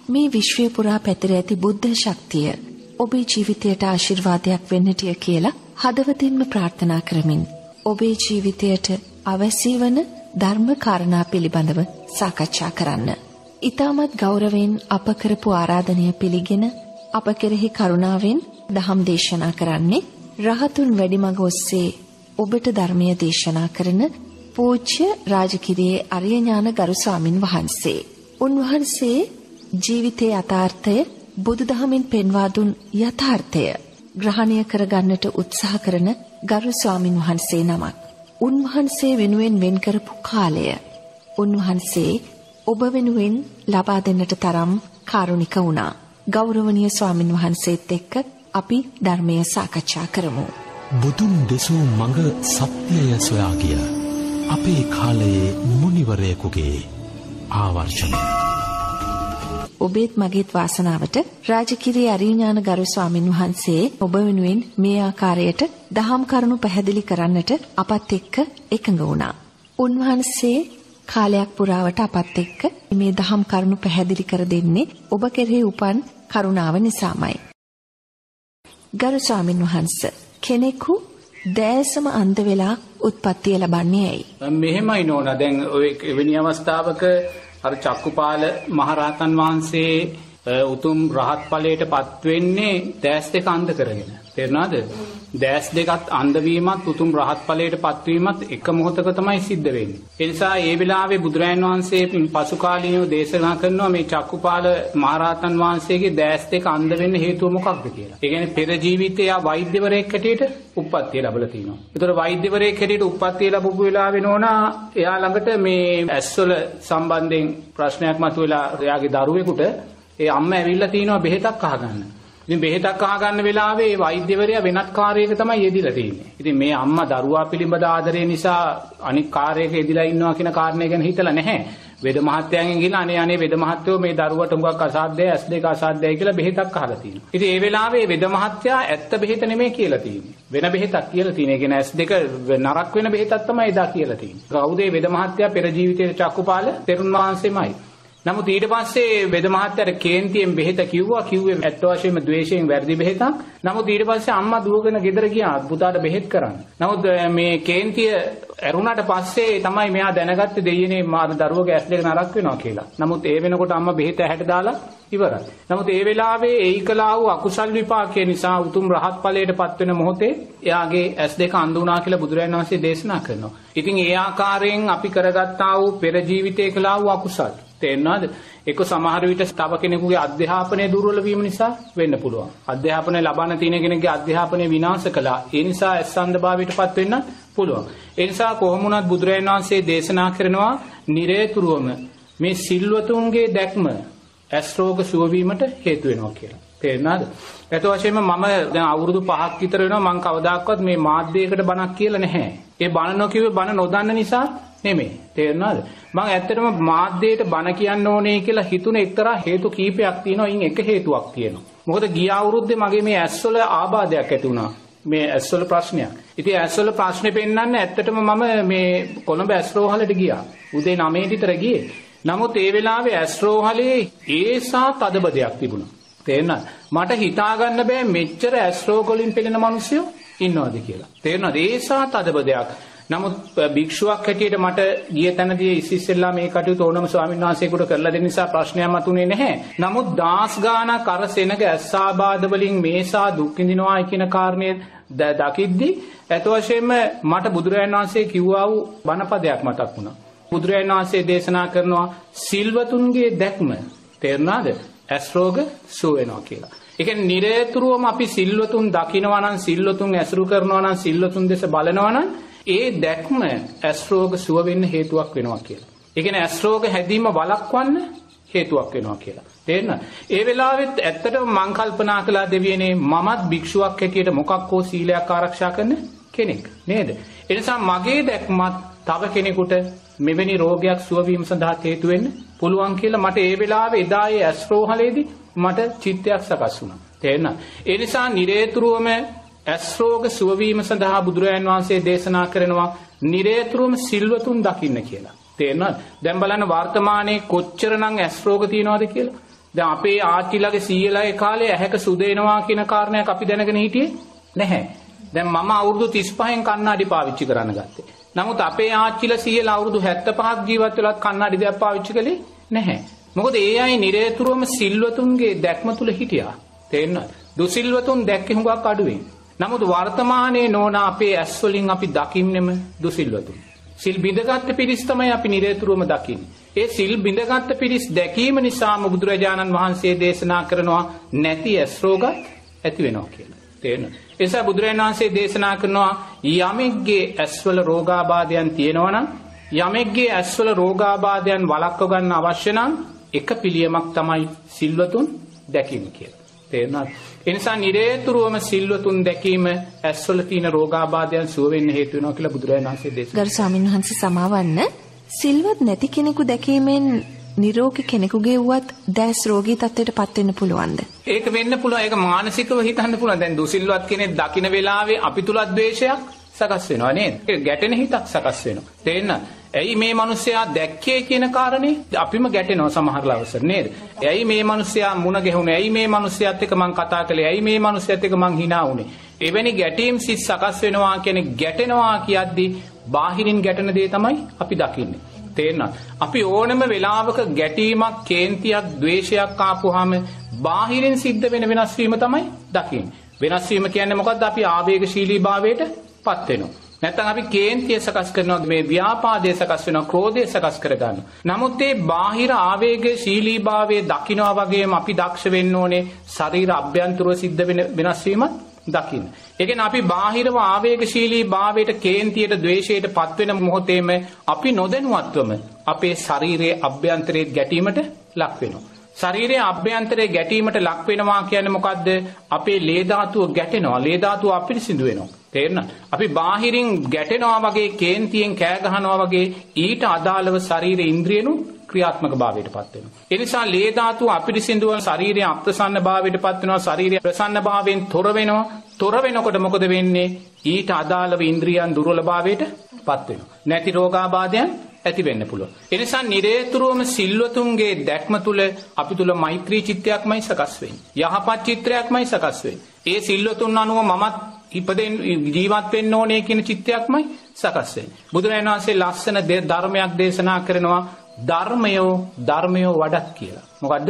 මේ විශ්වය පුරා පැතිර ඇති බුද්ධ ශක්තිය ඔබේ ජීවිතයට ආශිර්වාදයක් වෙන්නට කියලා හදවතින්ම ප්‍රාර්ථනා කරමින් ඔබේ ජීවිතයට අවශ්‍ය වන ධර්ම කාරණා පිළිබඳව සාකච්ඡා කරන්න. ඊටමත් ගෞරවයෙන් අප කරපු ආරාධනය පිළිගෙන අප කෙරෙහි කරුණාවෙන් දහම් දේශනා කරන්නේ රහතුන් වැඩිමඟ ඔස්සේ ඔබට ධර්මය දේශනා කරන පූජ්‍ය රාජකිරියේ අරිය ඥාන ගරු ස්වාමින් වහන්සේ. උන්වහන්සේ ජීවිතයේ යථාර්ථය බුදුදහමින් පෙන්වා දුන් යථාර්ථය ග්‍රහණය කරගන්නට උත්සාහ කරන ගරු ස්වාමින් වහන්සේ නමක්. උන්වහන්සේ වෙනුවෙන් වෙන් කරපු කාලය උන්වහන්සේ ඔබ වෙනුවෙන් ලබා දෙන්නට තරම් කාරුණික වුණා. ගෞරවනීය ස්වාමින් වහන්සේත් එක්ක අපි ධර්මය සාකච්ඡා කරමු. බුදුන් දෙසූ මඟ සත්‍යය සොයා ගිය අපේ කාලයේ මුනිවරයෙකුගේ ආවර්ෂණය. ඔබේත් මගේත් වාසනාවට රාජකිරියේ අරිය ඥාන ගරු ස්වාමින් වහන්සේ ඔබ වෙනුවෙන් මේ ආකාරයට දහම් කරුණු පැහැදිලි කරන්නට අපත් එක්ක එකඟ වුණා. උන්වහන්සේ කාලයක් පුරාවට අපත් එක්ක මේ දහම් කරුණු පැහැදිලි කර දෙන්නේ ඔබ කෙරෙහි උපන් කරුණාව නිසාමයි. ගරු ස්වාමින් වහන්සේ කෙනෙකු දැසම අන්ධ වෙලා උත්පත්තිය ලබන්නේ ඇයි? මෙහෙමයි නෝනා. දැන් ඔය එවැනි අවස්ථාවක අර චක්කුපාල මහරහතන් වහන්සේ උතුම් රහත් ඵලයට පත් වෙන්නේ දැස් දෙක අන්ධ කරගෙන. තේරුණාද? දැස් දෙකත් අන්ධ වීමත් උතුම් රහත් ඵලයට පත් වීමත් එක මොහොතක තමයි සිද්ධ වෙන්නේ. ඒ නිසා ඒ වෙලාවේ බුදුරජාණන් වහන්සේ පසු කාලීනව දේශනා කරනවා මේ චක්කුපාල මහරහතන් වහන්සේගේ දැස් දෙක අන්ධ වෙන්න හේතුව මොකක්ද කියලා. ඒ කියන්නේ පෙර ජීවිතයේ වෛද්‍යවරයෙක් හැටියට උප්පත්තිය ලැබලා තිනවා. ඒතර වෛද්‍යවරයෙක් හැටියට උප්පත්තිය ලැබපු වෙලාවේ නෝනා එයා ළඟට මේ ඇස්වල සම්බන්ධයෙන් ප්‍රශ්නයක් මතුවලා එයාගේ දරුවෙකුට ඒ අම්මා ඇවිල්ලා තිනවා බෙහෙතක් අහගන්න. ඉතින් බෙහෙතක් අහගන්න වෙලාවේ ඒ වෛද්‍යවරයා වෙනත් කාර්යයක තමයි යෙදිලා තියෙන්නේ. ඉතින් මේ අම්මා දරුවා පිළිබඳ ආදරය නිසා අනික් කාර්යයක යෙදිලා ඉන්නවා කියන කාරණය ගැන හිතලා නැහැ. වෙද මහත්තයාගෙන් ගිහලා අනේ වෙද මහත්තයෝ මේ දරුවට උඟක් අසාධ්‍යයි S2 අසාධ්‍යයි කියලා බෙහෙතක් අහලා තියෙනවා. ඉතින් ඒ වෙලාවේ වෙද මහත්තයා ඇත්ත බෙහෙත නෙමෙයි කියලා තියෙන්නේ. වෙන බෙහෙතක් කියලා තියෙන්නේ. ඒ කියන්නේ S2 නරක් වෙන බෙහෙතක් තමයි එදා කියලා තියෙන්නේ. කවුද මේ වෙද මහත්තයා? පෙර ජීවිතයේ චක්කුපාල තෙරුන් වහන්සේමයි. නමුත් ඊට පස්සේ වෙද මහත්තයාට කේන්තියෙන් බෙහෙත කිව්වේ ඇත්ත වශයෙන්ම ද්වේෂයෙන් වැරදි බෙහෙතක්. නමුත් ඊට පස්සේ අම්මා දුවගෙන ගෙදර ගියා පුතාට බෙහෙත් කරන්න. නමුත් මේ කේන්තිය ඇරුණාට පස්සේ තමයි මෙයා දැනගත්තේ දෙයියනේ මාර දරුවගේ ඇස් දෙක නරක් වෙනවා කියලා. නමුත් ඒ වෙනකොට අම්මා බෙහෙත ඇහැට දාලා ඉවරයි. නමුත් ඒ වෙලාවේ ඒකලා වූ අකුසල් විපාකයේ නිසා උතුම් රහත් ඵලයට පත් වෙන මොහොතේ එයාගේ ඇස් දෙක අඳ වුණා කියලා බුදුරජාණන් වහන්සේ දේශනා කරනවා. ඉතින් ඒ ආකාරයෙන් අපි කරගත්තා වූ පෙර ජීවිතේ කළා වූ අකුසල් තේරෙනවද? ඒක සමහර විට තව කෙනෙකුගේ අධ්‍යාපනයේ දුර්වල වීම නිසා වෙන්න පුළුවන්. අධ්‍යාපනය ලබන තියෙන කෙනෙක්ගේ අධ්‍යාපනය විනාශ කළා. ඒ නිසා අසන්දභාවයටපත් වෙන්න පුළුවන්. ඒ නිසා කොහොම වුණත් බුදුරජාණන් වහන්සේ දේශනා කරනවා නිරේතුරුවම මේ සිල්වතුන්ගේ දැක්ම ඇස් රෝග සුව වීමට හේතු වෙනවා කියලා. තේරෙනවද? ඒත් වශයෙන්ම මම දැන් අවුරුදු 5ක් විතර වෙනවා මම කවදාකවත් මේ මාධ්‍යයකට බණක් කියලා නැහැ. ඒ බණ නොකියුවේ බණ නොදන්න නිසා නෙමෙයි. තේරෙනවද? මම ඇත්තටම මාධ්‍යයට බණ කියන්න ඕනේ කියලා හිතුන එක්තරා හේතු කීපයක් තියෙනවා. ඉන් එක හේතුවක් තියෙනවා. මොකද ගිය අවුරුද්දේ මගේ මේ ඇස්වල ආබාධයක් ඇති වුණා. මේ ඇස්වල ප්‍රශ්නයක්. ඉතින් ඇස්වල ප්‍රශ්නේ පෙන්වන්න ඇත්තටම මම මේ කොළඹ ඇස් රෝහලට ගියා. උදේ 9 විතර ගියේ. නමුත් ඒ වෙලාවේ ඇස් රෝහලේ ඒසා තදබදයක් තිබුණා. තේරෙනවද? මට හිතා ගන්න බෑ මෙච්චර ඇස් රෝග වලින් පෙළෙන මිනිස්සු ඉන්නවද කියලා. තේරෙනවද? ඒසා තදබදයක්. නමුත් භික්ෂුවක් හැටියට මට ගිය තැනදී ඉස්සෙල්ලා මේ කටයුතු ඕනම ස්වාමීන් වහන්සේකට කරලා දෙන්න නිසා ප්‍රශ්නයක් මතුනේ නැහැ. නමුත් දාස් ගානක් අර සෙනග ඇස්සාබාධ වලින් මේසා දුක් විඳිනවා කියන කාරණේ දකිද්දි ඇත වශයෙන්ම මට බුදුරජාණන් වහන්සේ කිව්වා වූ බණපදයක් මතක් වුණා. බුදුරජාණන් වහන්සේ දේශනා කරනවා සිල්වතුන්ගේ දැක්ම තේරුණාද? ඇස් රෝග සුව වෙනවා කියලා. ඒ කියන්නේ නිරේතුරුවම අපි සිල්වතුන් දකිනවා නම් සිල්වතුන් ඇසුරු කරනවා නම් සිල්වතුන් දෙස බලනවා නම් ඒ දැක්ම ඇස් රෝග සුව වෙන්න හේතුවක් වෙනවා කියලා. ඒ කියන්නේ ඇස් රෝග හැදීම වළක්වන්න හේතුවක් වෙනවා කියලා. තේරෙනවද? ඒ වෙලාවෙත් ඇත්තටම මං කල්පනා කළා දෙවියනේ මමත් භික්ෂුවක් හැටියට මොකක් හෝ සීලයක් ආරක්ෂා කරන කෙනෙක් නේද? ඒ නිසා මගේ දැක්මත් තව කෙනෙකුට මෙවැනි රෝගයක් සුව වීම සඳහා හේතු වෙන්න පුළුවන් කියලා මට ඒ වෙලාවේ එදා ඒ ඇස් රෝහලේදී මට චිත්තයක් සකස් වුණා. තේරෙනවද? ඒ නිසා නිරේතුරුවම ඇස් රෝග සුව වීම සඳහා බුදුරජාන් වහන්සේ දේශනා කරනවා නිරේතුරුවම සිල්වතුන් දකින්න කියලා. තේරෙනවද? දැන් බලන්න වර්තමානයේ කොච්චරනම් ඇස් රෝග තියනවද කියලා. දැන් අපේ ආච්චිලාගේ සීයලාගේ කාලේ ඇහැක සුදේනවා කියන කාරණයක් අපි දැනගෙන හිටියේ නැහැ. දැන් මම අවුරුදු 35න් කණ්ණාඩි පාවිච්චි කරන්න ගත්තේ. නමුත් අපේ ආච්චිලා සීයලා අවුරුදු 75ක් ජීවත් වෙලත් කණ්ණාඩි දෙයක් පාවිච්චි කළේ නැහැ. මොකද ඒ අය නිරේතුරුවම සිල්වතුන්ගේ දැක්ම තුල හිටියා. තේරෙනවද? දුසිල්වතුන් දැක්කේ හුඟක් අඩුවෙන්. නමුත් වර්තමානයේ නෝනා අපේ ඇස් වලින් අපි දකින්නෙම දුසිල්වතුන්. සිල් බිඳගත් පිරිස් තමයි අපි නිරේතුරුවම දකින්නේ. ඒ සිල් බිඳගත් පිරිස් දැකීම නිසාම බුදුරජාණන් වහන්සේ දේශනා කරනවා නැති ඇස් රෝගත් ඇති වෙනවා කියලා. තේරෙනවද? ඒ නිසා බුදුරජාණන් වහන්සේ දේශනා කරනවා යමෙක්ගේ ඇස්වල රෝගාබාධයන් තියෙනවා නම් යමෙක්ගේ ඇස්වල රෝගාබාධයන් වළක්ව ගන්න අවශ්‍ය නම් එක පිළියමක් තමයි සිල්වතුන් දැකීම කියලා. තේරුණාද? ඒ නිසා නිරේතුරුවම සිල්වතුන් දැකීම ඇස්වල තියෙන රෝගාබාධයන් සුව වෙන්න හේතු වෙනවා කියලා බුදුරජාණන් වහන්සේ දේශනා කළා. ගරු ස්වාමීන් වහන්සේ සමාවන්න සිල්වත් නැති කෙනෙකු දැකීමෙන් නිරෝගී කෙනෙකුගේ වුවත් දැස් රෝගී තත්ත්වයට පත් වෙන්න පුළුවන්ද? ඒක වෙන්න පුළුවන්. ඒක මානසිකව හිතන්න පුළුවන්. දැන් දුසිල්වත් කෙනෙක් දකින්න වෙලාවේ අපි තුල ද්වේෂයක් සකස් වෙනවා නේද? ඒක ගැටෙන හිතක් සකස් වෙනවා. තේරෙනවද? ඇයි මේ මිනිස්සයා දැක්කේ කියන කාරණේ අපිම ගැටෙනවා සමහර ලාවසර නේද? ඇයි මේ මිනිස්සයා මුණ ගැහුනේ? ඇයි මේ මිනිස්සයාත් එක්ක මං කතා කළේ? ඇයි මේ මිනිස්සයාත් එක්ක මං hina වුනේ? එවැනි ගැටීම් සිත් සකස් වෙනවා කියන්නේ ගැටෙනවා කියද්දි බාහිරින් ගැටෙන දේ තමයි අපි දකින්නේ. තේරෙනවද? අපි ඕනම වෙලාවක ගැටීමක්, කේන්තියක්, ද්වේෂයක් ආපුවාම බාහිරින් සිද්ධ වෙන වෙනස් වීම තමයි දකින්නේ. වෙනස් වීම කියන්නේ මොකද්ද? අපි ආවේගශීලී භාවයට පත් වෙනවා. නැත්නම් අපි කේන්තිය සකස් කරනවා, මේ ව්‍යාපාදය සකස් වෙනවා, ක්‍රෝධය සකස් කර ගන්නවා. නමුත් මේ බාහිර ආවේගශීලී භාවයේ දකින්නවා වගේම අපි දක්ෂ වෙන්න ඕනේ ශරීර අභ්‍යන්තරව සිද්ධ වෙන වෙනස් වීමත් දකින්න. ඒ කියන්නේ අපි බාහිරව ආවේගශීලී භාවයට, කේන්තියට, ද්වේෂයට පත් වෙන මොහොතේම අපි නොදැනුවත්වම අපේ ශරීරයේ අභ්‍යන්තරයේ ගැටීමට ලක් වෙනවා. ශරීරයේ අභ්‍යන්තරයේ ගැටීමට ලක් වෙනවා කියන්නේ මොකද්ද? අපේ ලේ ධාතුව ගැටෙනවා, ලේ ධාතුව අපිරිසිදු වෙනවා. තේරෙනවද? අපි බාහිරින් ගැටෙනවා වගේ, කේන්තියෙන් කෑ ගහනවා වගේ ඊට අදාළව ශරීරයේ ඉන්ද්‍රියනු ක්‍රියාත්මක භාවයට පත් වෙනවා. ඒ නිසා ලේ ධාතුව අපිරිසිදුව ශරීරයේ අප්‍රසන්න භාවයට පත් වෙනවා, ශරීරය ප්‍රසන්න භාවයෙන් තොර වෙනවා. තොර වෙනකොට මොකද වෙන්නේ? ඊට අදාළව ඉන්ද්‍රියන් දුර්වල භාවයට පත් වෙනවා. නැති රෝගාබාධයන් ඇති වෙන්න පුළුවන්. ඒ නිසා නිරේතුරුවම සිල්වතුන්ගේ දැක්ම තුල අපි තුල මෛත්‍රී චිත්තයක්මයි සකස් වෙන්නේ. යහපත් චිත්‍රයක්මයි සකස් වෙන්නේ. ඒ සිල්වතුන් අනුව මමත් ඉපදෙන් ජීවත් වෙන්න ඕනේ කියන චිත්තයක්මයි සකස් වෙන්නේ. බුදුරජාණන් වහන්සේ ලස්සන ධර්මයක් දේශනා කරනවා, ධර්මයෝ වඩත් කියලා. මොකද්ද?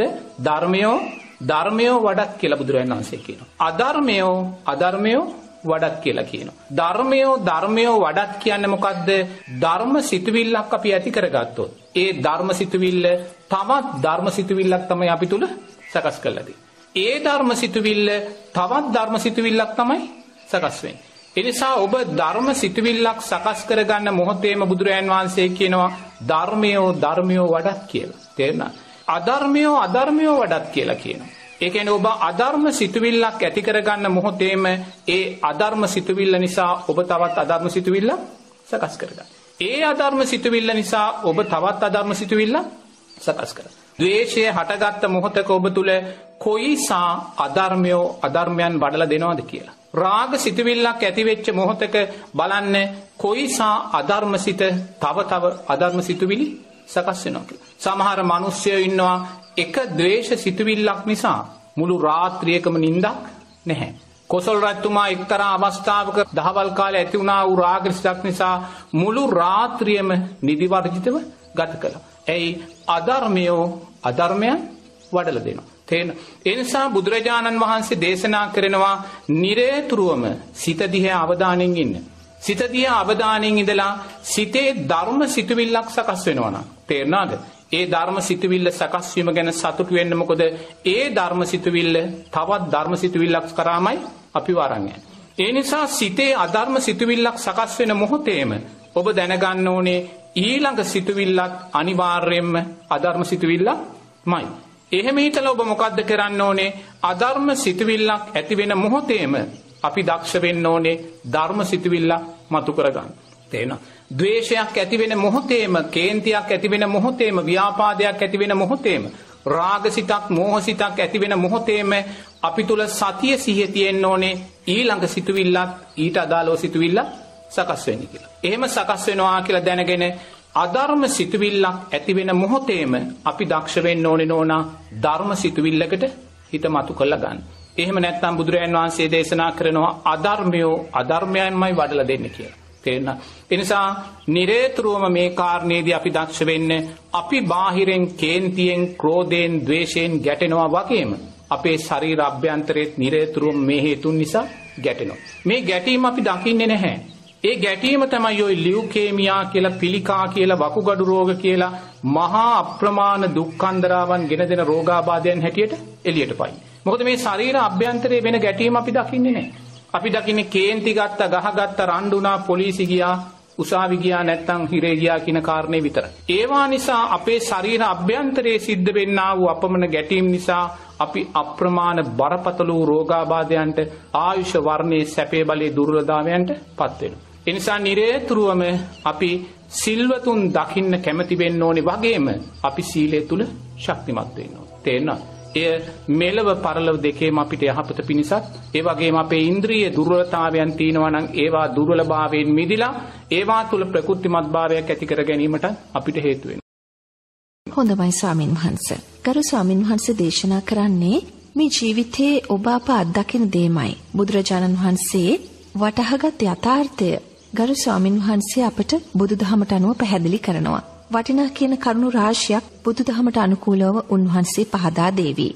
ධර්මයෝ වඩත් කියලා බුදුරජාණන් වහන්සේ කියනවා. අධර්මයෝ වඩත් කියලා කියනවා. ධර්මයෝ වඩත් කියන්නේ මොකද්ද? ධර්ම සිතුවිල්ලක් අපි ඇති කරගත්තොත් ඒ ධර්ම සිතුවිල්ල තවත් ධර්ම සිතුවිල්ලක් තමයි අපි තුල සකස් කරලා තියෙන්නේ. ඒ ධර්ම සිතුවිල්ල තවත් ධර්ම සිතුවිල්ලක් තමයි සකස් වෙන්නේ. ඒ නිසා ඔබ ධර්ම සිතුවිල්ලක් සකස් කරගන්න මොහොතේම බුදුරජාන් වහන්සේ කියනවා ධර්මයෝ වඩත් කියලා. තේරුණාද? අධර්මයෝ වඩත් කියලා කියනවා. ඒ කියන්නේ ඔබ අධර්ම සිතුවිල්ලක් ඇති කරගන්න මොහොතේම ඒ අධර්ම සිතුවිල්ල නිසා ඔබ තවත් අධර්ම සිතුවිල්ලක් සකස් කරගන්න. ඒ අධර්ම සිතුවිල්ල නිසා ඔබ තවත් අධර්ම සිතුවිල්ලක් සකස් කරගන්න. ද්වේෂය හටගත්ත මොහොතක ඔබ තුල කොයිසා අධර්මයන් වඩලා දෙනවද කියලා. රාග සිතුවිල්ලක් ඇති වෙච්ච මොහොතක බලන්න කොයිසා අධර්මසිත තව අධර්ම සිතුවිලි සකස් වෙනවා කියලා. සමහර මිනිස්සුයෝ ඉන්නවා එක ද්වේෂ සිතුවිල්ලක් නිසා මුළු රාත්‍රියකම නිින්දක් නැහැ. කොසල් රජතුමා එක්තරා අවස්ථාවක දහවල් කාලේ ඇති වුණා වූ රාග සිතක් නිසා මුළු රාත්‍රියම නිදි වර්ජිතව ගත කළා. එයි අධර්මයන් වඩලා දෙනවා. ඒ නිසා බුදුරජාණන් වහන්සේ දේශනා කරනවා නිරේතුරුවම සිත දිහා අවධානයෙන් ඉන්න. සිත දිහා අවධානයෙන් ඉඳලා සිතේ ධර්ම සිතුවිල්ලක් සකස් වෙනවා නම් තේරෙනවද? ඒ ධර්ම සිතුවිල්ල සකස් වීම ගැන සතුටු වෙන්න. මොකද ඒ ධර්ම සිතුවිල්ල තවත් ධර්ම සිතුවිල්ලක් කරාමයි අපි වරන් යන්නේ. ඒ නිසා සිතේ අධර්ම සිතුවිල්ලක් සකස් වෙන මොහොතේම ඔබ දැනගන්න ඕනේ ඊළඟ සිතුවිල්ලත් අනිවාර්යයෙන්ම අධර්ම සිතුවිල්ලක්මයි. එහෙම හිතලා ඔබ මොකද්ද කරන්න ඕනේ? අධර්ම සිතුවිල්ලක් ඇති වෙන මොහොතේම අපි දක්ෂ වෙන්න ඕනේ ධර්ම සිතුවිල්ලක් මතු කරගන්න. තේරෙනවද? ද්වේෂයක් ඇති වෙන මොහොතේම, කේන්තියක් ඇති වෙන මොහොතේම, ව්‍යාපාදයක් ඇති වෙන මොහොතේම, රාගසිතක්, මෝහසිතක් ඇති වෙන මොහොතේම අපි තුල සතිය සිහිය තියෙන්න ඕනේ ඊළඟ සිතුවිල්ලත් ඊට අදාළව සිතුවිල්ල සකස් වෙන්නේ කියලා. එහෙම සකස් වෙනවා කියලා දැනගෙන අධර්ම සිතුවිල්ලක් ඇති වෙන මොහොතේම අපි දක්ෂ වෙන්න ඕනේ නෝනා ධර්ම සිතුවිල්ලකට හිත මතු කරලා ගන්න. එහෙම නැත්නම් බුදුරජාන් වහන්සේ දේශනා කරනවා අධර්මයන්මයි වඩලා දෙන්නේ කියලා. තේරෙනවද? ඒ නිසා නිරේතුරුවම මේ කාරණේදී අපි දක්ෂ වෙන්න අපි බාහිරෙන් කේන්තියෙන්, ක්‍රෝධයෙන්, ද්වේෂයෙන් ගැටෙනවා වගේම අපේ ශරීර අභ්‍යන්තරයේ නිරේතුරුවම මේ හේතුන් නිසා ගැටෙනවා. මේ ගැටීම අපි දකින්නේ නැහැ. ඒ ගැටීම තමයි ඔය ලියුකේමියා කියලා, පිළිකා කියලා, වකුගඩු රෝග කියලා මහා අප්‍රමාණ දුක්ඛන්දරාවන් ගෙන දෙන රෝගාබාධයන් හැටියට එළියට පයින්. මොකද මේ ශරීර අභ්‍යන්තරයේ වෙන ගැටීම අපි දකින්නේ නැහැ. අපි දකින්නේ කේන්ති ගත්තා, ගහගත්තා, රණ්ඩුනා, පොලිසි ගියා, උසාවි ගියා, නැත්තම් හිරේ ගියා කියන කාරණේ විතරයි. ඒවා නිසා අපේ ශරීර අභ්‍යන්තරයේ සිද්ධ වෙන්නා වූ අපමණ ගැටීම් නිසා අපි අප්‍රමාණ බරපතල වූ රෝගාබාධයන්ට, ආයුෂ වර්ණයේ සැපේ බලයේ දුර්වලතාවයන්ට පත් වෙනවා. ඒ නිසා නිරේතුරුවම අපි සිල්වතුන් දකින්න කැමති වෙන්න ඕනේ වගේම අපි සීලය තුල ශක්තිමත් වෙන්න ඕනේ. තේරෙනවද? එය මෙලව පරලොව දෙකේම අපිට යහපත පිණිසත්, ඒ වගේම අපේ ඉන්ද්‍රිය දුර්වලතාවයන් තියෙනවා නම් ඒවා දුර්වලභාවයෙන් මිදිලා ඒවා තුල ප්‍රකෘතිමත් භාවයක් ඇති කර ගැනීමට අපිට හේතු වෙනවා. හොඳයි ස්වාමින් වහන්සේ. ගරු ස්වාමින් වහන්සේ දේශනා කරන්නේ මේ ජීවිතයේ ඔබ අප අත්දකින දෙයමයි. බුදුරජාණන් වහන්සේ වටහාගත් යථාර්ථය ගරු ස්වාමින් වහන්සේ අපට බුදුදහමට අනුව පැහැදිලි කරනවා. වටිනා කියන කරුණු රාශියක් බුදුදහමට අනුකූලව උන්වහන්සේ පහදා දේවි.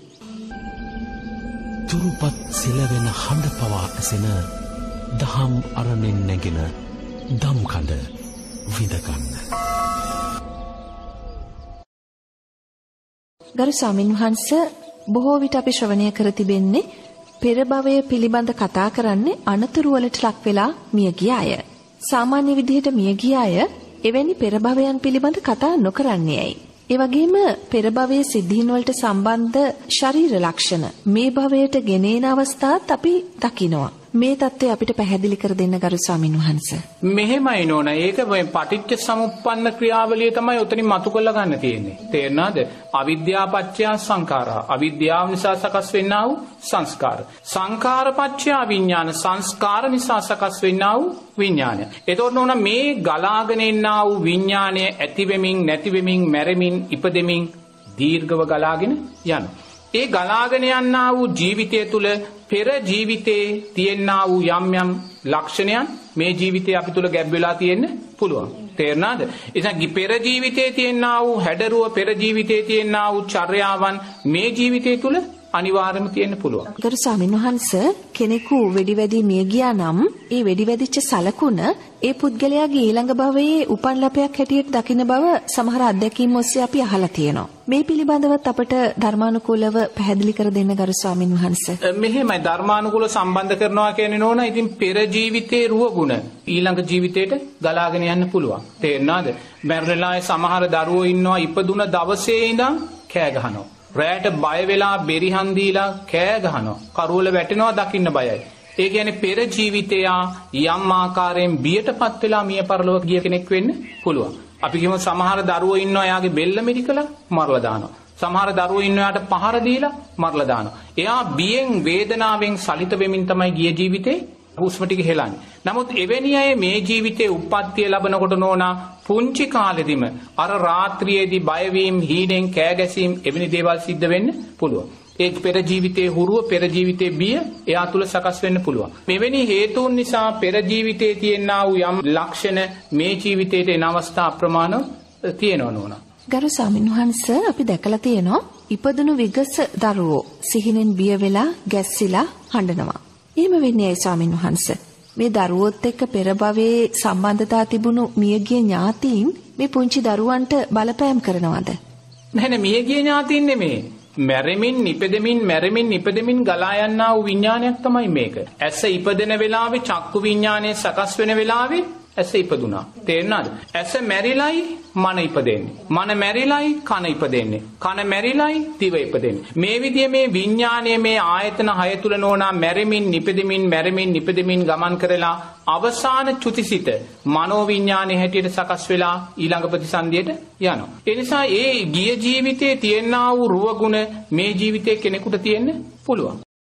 තුරුපත් සිලවෙන හඬ පවා ඇසෙන දහම් අරණෙන් නැගෙන දම්කඳ විඳගන්න. ගරු ස්වාමින් වහන්සේ බොහෝ විට අපි ශ්‍රවණය කර තිබෙන්නේ පෙර භවය පිළිබඳ කතා කරන්නේ අනතුරු වලට ලක් වෙලා මිය ගිය අය. සාමාන්‍ය විදිහට මිය ගිය අය එවැනි පෙර භවයන් පිළිබඳ කතා නොකරන්නේයි. ඒ වගේම පෙර භවයේ සිද්ධීන් වලට සම්බන්ධ ශරීර ලක්ෂණ මේ භවයට ගෙනෙන අවස්ථාත් අපි දකිනවා. මේ தත්ත්වය අපිට පැහැදිලි කර දෙන්න ගරු ස්වාමින් වහන්සේ. මෙහෙමයි නෝනා. ඒක මේ පටිච්ච සමුප්පන්න ක්‍රියාවලිය තමයි උතනින් මතු කරලා ගන්න තියෙන්නේ. තේරෙනවද? අවිද්‍යාව පත්‍ය සංඛාරා. අවිද්‍යාව නිසා සකස් වෙන්නා වූ සංස්කාර. සංඛාර පත්‍ය විඥාන. සංස්කාර නිසා සකස් වෙන්නා වූ විඥානය. එතකොට නෝනා මේ ගලාගෙන එන්නා වූ විඥානය ඇති වෙමින්, නැති වෙමින්, මැරෙමින්, ඉපදෙමින් දීර්ඝව ගලාගෙන යනවා. ඒ ගලාගෙන යන්නා වූ ජීවිතය තුළ පෙර ජීවිතේ තියෙනා වූ යම් යම් ලක්ෂණයන් මේ ජීවිතේ අපි තුල ගැබ් වෙලා තියෙන්න පුළුවන්. තේරුණාද? එතන පෙර ජීවිතේ තියෙනා වූ හැඩරුව, පෙර ජීවිතේ තියෙනා වූ චර්යාවන් මේ ජීවිතේ තුල අනිවාර්යයෙන්ම තියෙන්න පුළුවන්. ගරු ස්වාමීන් වහන්සේ කෙනෙකු වෙඩි මිය ගියා නම් ඒ වෙඩි වැදිච්ච සලකුණ ඒ පුද්ගලයාගේ ඊළඟ භවයේ උපන් ලපයක් හැටියට දකින්න බව සමහර අත්දැකීම් ඔස්සේ අපි අහලා තියෙනවා. මේ පිළිබඳවත් අපට ධර්මානුකූලව පැහැදිලි කර දෙන්න ගරු ස්වාමීන් වහන්සේ. මෙහෙමයි ධර්මානුකූලව සම්බන්ධ කරනවා කියන්නේ නෝනා ඉතින් පෙර ජීවිතේ රුව ගුණ ඊළඟ ජීවිතේට ගලාගෙන යන්න පුළුවන්. තේරෙනවද? මැරෙලායේ සමහර දරුවෝ ඉන්නවා ඉපදුන දවසේ ඉඳන් කෑ ගහනවා. රැයට බය වෙලා බෙරිහන් දීලා කෑ ගහනවා. කරුවල වැටෙනවා දකින්න බයයි. ඒ කියන්නේ පෙර ජීවිතයා යම් ආකාරයෙන් බියටපත් වෙලා මිය පරලොව ගිය කෙනෙක් වෙන්න පුළුවන්. අපි කියමු සමහර දරුවෝ ඉන්නවා එයාගේ බෙල්ල මිරිකලා මරලා දානවා. සමහර දරුවෝ ඉන්නවා එයාට පහර දීලා මරලා දානවා. එයා බියෙන් වේදනාවෙන් සලිත වෙමින් තමයි ගිය ජීවිතේ හුස්ම ටික හෙලන්නේ. නමුත් එවැනි අය මේ ජීවිතේ උප්පත්තිය ලැබනකොට නෝනා පුංචි කාලෙදිම අර රාත්‍රියේදී බය වීම, හීනෙන් කෑ ගැසීම් එවැනි දේවල් සිද්ධ වෙන්න පුළුවන්. ඒ පෙර ජීවිතයේ හුරුව, පෙර ජීවිතයේ බිය එයා තුල සකස් වෙන්න පුළුවන්. මෙවැනි හේතුන් නිසා පෙර ජීවිතයේ තියෙනා වූ යම් ලක්ෂණ මේ ජීවිතේට එන අවස්ථා අප්‍රමාණව තියෙනවා නෝනා. ගරු ස්වාමින්වහන්සේ අපි දැකලා තියෙනවා ඉපදුණු විගස දරුවෝ සිහිනෙන් බිය වෙලා ගැස්සිලා හඬනවා. එහෙම වෙන්නේ ඇයි ස්වාමින්වහන්සේ? මේ දරුවොත් එක්ක පෙර භවයේ සම්බන්ධතා තිබුණු මියගිය ඥාතීන් මේ පුංචි දරුවන්ට බලපෑම් කරනවද? නැහැ මියගිය ඥාතීන් නෙමෙයි. මැරෙමින් නිපදෙමින් ගලා යනා වූ විඥානයක් තමයි මේක. ඇස ඉපදෙන වෙලාවේ චක්කු විඥානය සකස් වෙන වෙලාවේ ඇස ඉපදුනා. තේරුණාද? ඇස මැරිලයි මන ඉපදෙන්නේ. මන මැරිලයි කන ඉපදෙන්නේ. කන මැරිලයි දිව ඉපදෙන්නේ. මේ විදිහේ මේ විඥානයේ මේ ආයතන 6 තුල නෝනා මැරෙමින් නිපදෙමින් ගමන් කරලා අවසාන චුතිසිත මනෝ විඥානයේ හැටියට සකස් වෙලා ඊළඟ ප්‍රතිසන්දියට යනවා. ඒ නිසා ඒ ගිය ජීවිතයේ තියෙනා වූ රුව ගුණ මේ ජීවිතයේ කෙනෙකුට තියෙන්න පුළුවන්.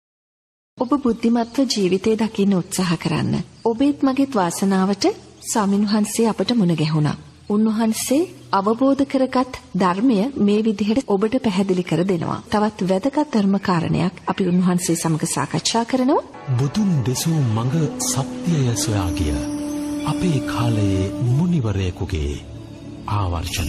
ඔබ බුද්ධිමත්ව ජීවිතේ දකින්න උත්සාහ කරන්න. ඔබේත් මගේත් වාසනාවට ස්වාමින්වහන්සේ අපට මුණ ගැහුණා. උන්වහන්සේ අවබෝධ කරගත් ධර්මය මේ විදිහට ඔබට පැහැදිලි කර දෙනවා. තවත් වැදගත් ධර්ම කාරණයක් අපි උන්වහන්සේ සමග සාකච්ඡා කරනවා. බුදුන් දෙසූ මඟ සත්‍යය සොයා ගිය අපේ කාලයේ මුනිවරයෙකුගේ ආවර්ජනය.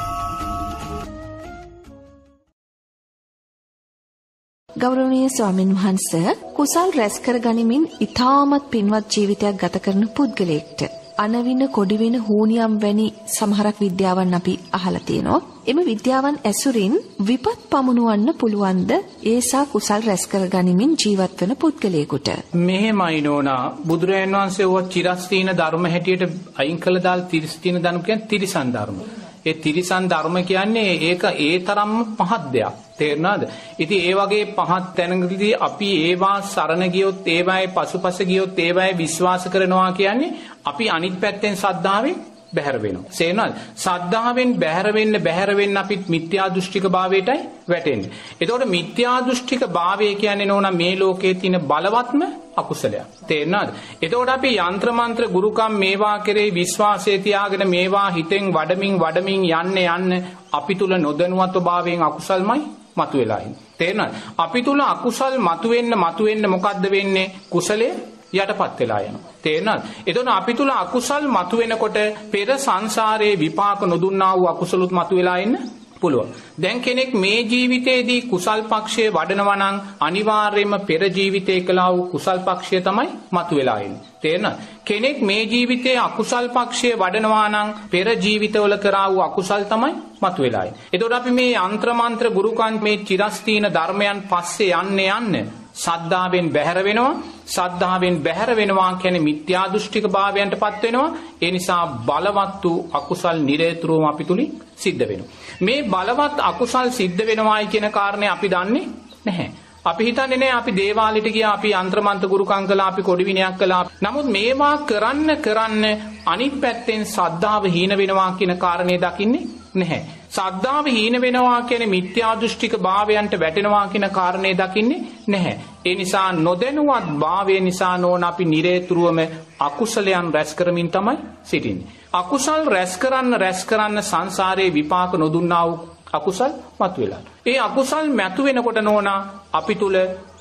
ගෞරවනීය ස්වාමීන් වහන්සේ, කුසල් රැස් කර ගනිමින් ඊ타මත් පින්වත් ජීවිතයක් ගත කරන පුද්ගලයෙක්ට අනවින කොඩිවින හෝනියම් වැනි සමහරක් විද්‍යාවන් අපි අහලා තියෙනවා. එම විද්‍යාවන් ඇසුරින් විපත් පමුණුවන්න පුළුවන්ද ඒසා කුසල් රැස් කර ගනිමින් ජීවත් වෙන පුද්ගලයෙකුට? මෙහෙමයි නෝනා, බුදුරජාණන් වහන්සේ ඔය චිරස්තීන ධර්ම හැටියට අයින් කළ දාල් තිරිස්තීන ධර්ම කියන්නේ තිරිසන් ධර්ම. ඒ තිරිසන් ධර්ම කියන්නේ ඒක ඒ තරම්ම පහත් දෙයක්. තේරුණාද? ඉතින් ඒ වගේ පහත් තැනකදී අපි ඒවා සරණ ගියොත්, ඒවායේ පසුපස ගියොත්, ඒවායේ විශ්වාස කරනවා කියන්නේ අපි අනිත් පැත්තෙන් ශ්‍රද්ධාවෙන් බැහැර වෙනවා. තේරුණාද? ශ්‍රද්ධාවෙන් බැහැර වෙන්න අපිත් මිත්‍යා දෘෂ්ටික භාවයටයි වැටෙන්නේ. එතකොට මිත්‍යා දෘෂ්ටික භාවය කියන්නේ නෝනා මේ ලෝකයේ තියෙන බලවත්ම අකුසලයක්. තේරුණාද? එතකොට අපි යంత్ర මන්ත්‍ර ගුරුකම් මේවා කෙරෙහි විශ්වාසය තියාගෙන මේවා හිතෙන් වඩමින් යන්න අපි තුල නොදැනුවත්ව භාවයෙන් අකුසල්මයි මතුවලා ඉන්නේ. තේරුණාද? අපි තුල අකුසල් මතුවෙන්න මොකද්ද වෙන්නේ? කුසලයේ යටපත් වෙලා යනවා. තේරුණාද? එතකොට අපි තුල අකුසල් මතුවෙනකොට පෙර සංසාරයේ විපාක නොදුන්නා වූ අකුසලුත් මතුවලා ඉන්න පුළුවන්. දැන් කෙනෙක් මේ ජීවිතේදී කුසල් පක්ෂයේ වඩනවා නම් අනිවාර්යයෙන්ම පෙර ජීවිතේ කළා වූ කුසල් පක්ෂය තමයි මතුවලා ඉන්නේ. තේරුණාද? කෙනෙක් මේ ජීවිතේ අකුසල් පක්ෂයේ වඩනවා නම් පෙර ජීවිතවල කරා වූ අකුසල් තමයි මතුවලා ඉන්නේ. එතකොට අපි මේ යంత్ర මන්ත්‍ර ගුරුකන් මේ චිරස්තීන ධර්මයන් පස්සේ යන්න සද්ධාවෙන් බැහැර වෙනවා. සද්ධාවෙන් බැහැර වෙනවා කියන්නේ මිත්‍යා දෘෂ්ටික භාවයන්ටපත් වෙනවා. ඒ නිසා බලවත් වූ අකුසල් නිරේතුරුවම අපි තුලින් සිද්ධ වෙනවා. මේ බලවත් අකුසල් සිද්ධ වෙනවායි කියන කාරණේ අපි දන්නේ නැහැ. අපි හිතන්නේ නැහැ අපි දේවාලෙට ගියා, අපි යంత్ర මන්ත්‍ර ගුරුකම් කළා, අපි කොඩි විනයක් කළා. නමුත් මේවා කරන්න අනිත් පැත්තෙන් සද්ධාව හීන වෙනවා කියන කාරණේ දකින්නේ නැහැ. සද්ධාව හීන වෙනවා කියන්නේ මිත්‍යා දෘෂ්ටික භාවයන්ට වැටෙනවා කියන කාරණේ දකින්නේ නැහැ. ඒ නිසා නොදැනුවත් භාවය නිසා නෝන අපි නිරේතුරුවම අකුසලයන් රැස් කරමින් තමයි සිටින්නේ. අකුසල් රැස් කරන්න සංසාරේ විපාක නොදුන්නා වූ අකුසල් මතුවලා. ඒ අකුසල් මතුවෙනකොට නෝනා අපි තුල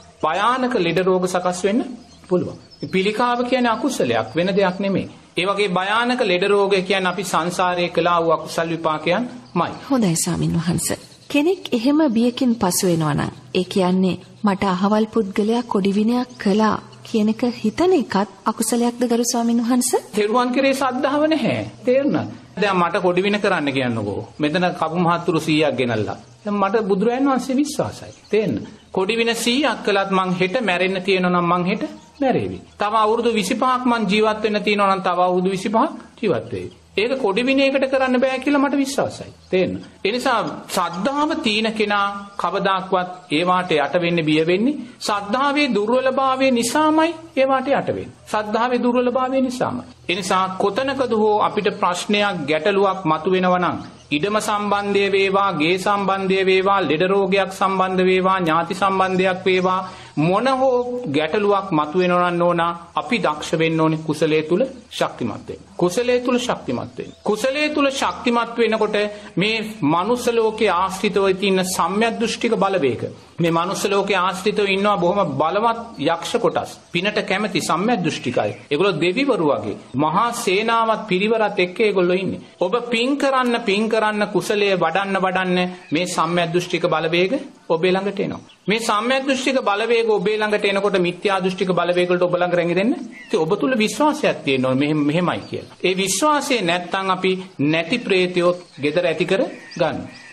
භයානක ලෙඩ රෝග සකස් වෙන්න පුළුවන්. පිළිකාව කියන්නේ අකුසලයක්, වෙන දෙයක් නෙමෙයි. ඒ වගේ භයානක ලෙඩ රෝග කියන්නේ අපි සංසාරයේ කළා වූ අකුසල් විපාකයන්මයි. හොඳයි ස්වාමින් වහන්සේ. කෙනෙක් එහෙම බියකින් පසු වෙනවා නම් ඒ කියන්නේ මට අහවල් පුද්ගලයා කොඩි විනයක් කළා කියන එක හිතන එකත් අකුසලයක්ද ගරු ස්වාමින් වහන්සේ? තෙරුවන් කෙරේ ශ්‍රද්ධාව නැහැ. තේරුණාද? දැන් මට කොඩි වින කරන්න කියන්නකෝ. මෙතන කපු මහත්තුරු 100ක් ගෙනල්ලා. දැන් මට බුදුරජාණන් වහන්සේ විශ්වාසයි. තේන්න. කොඩි වින 100ක් කළත් මං හෙට මැරෙන්න තියෙනවා නම් මං හෙට මැරෙවි. තව අවුරුදු 25ක් මං ජීවත් වෙන්න තියෙනවා නම් තව අවුරුදු 25ක් ජීවත් වෙවි. ඒක කොඩි විනයකට කරන්න බෑ කියලා මට විශ්වාසයි. තේන්න. ඒ නිසා ශ්‍රද්ධාව තීන කෙනා කවදාක්වත් ඒවාට යට වෙන්න බිය වෙන්නේ ශ්‍රද්ධාවේ දුර්වලභාවය නිසාමයි ඒවාට යට වෙන්නේ. ශ්‍රද්ධාවේ දුර්වලභාවය නිසාමයි. ඒ නිසා කොතනකද හෝ අපිට ප්‍රශ්නයක් ගැටලුවක් මතුවෙනවා නම් ඉඩම සම්බන්ධය වේවා, ගේ සම්බන්ධය වේවා, ලෙඩ රෝගයක් සම්බන්ධ වේවා, ඥාති සම්බන්ධයක් වේවා, මොන හෝ ගැටලුවක් මතුවෙනවා නම් නෝනා අපි දක්ෂ වෙන්න ඕනේ කුසලයේ තුල ශක්තිමත් වෙන්න. කුසලයේ තුල ශක්තිමත් වෙන්න. කුසලයේ තුල ශක්තිමත් වෙනකොට මේ මනුස්ස ලෝකයේ ආශ්‍රිතව තියෙන සම්‍යක් දෘෂ්ටික බලවේග, මේ මනුස්ස ලෝකයේ ආශ්‍රිතව ඉන්නවා බොහොම බලවත් යක්ෂ කොටස්, පිනට කැමති සම්‍යක් දෘෂ්ටිකයි. ඒගොල්ලෝ දෙවිවරු වගේ මහා සේනාවත් පිරිවරත් එක්ක ඒගොල්ලෝ ඉන්නේ. ඔබ පින් කරන්න කුසලයේ වඩන්න මේ සම්‍යක් දෘෂ්ටික බලවේග ඔබේ ළඟට එනවා. මේ සම්‍යක් දෘෂ්ටික බලවේග ඔබේ ළඟට එනකොට මිත්‍යා දෘෂ්ටික බලවේග වලට ඔබ ළඟ රැඳෙන්න. ඉතින් ඔබ තුල විශ්වාසයක් තියෙන්න ඕනේ මෙහෙමයි කියලා. ඒ විශ්වාසය නැත්තම් අපි නැති ප්‍රේතයෝ gedara ඇති කර ගන්න.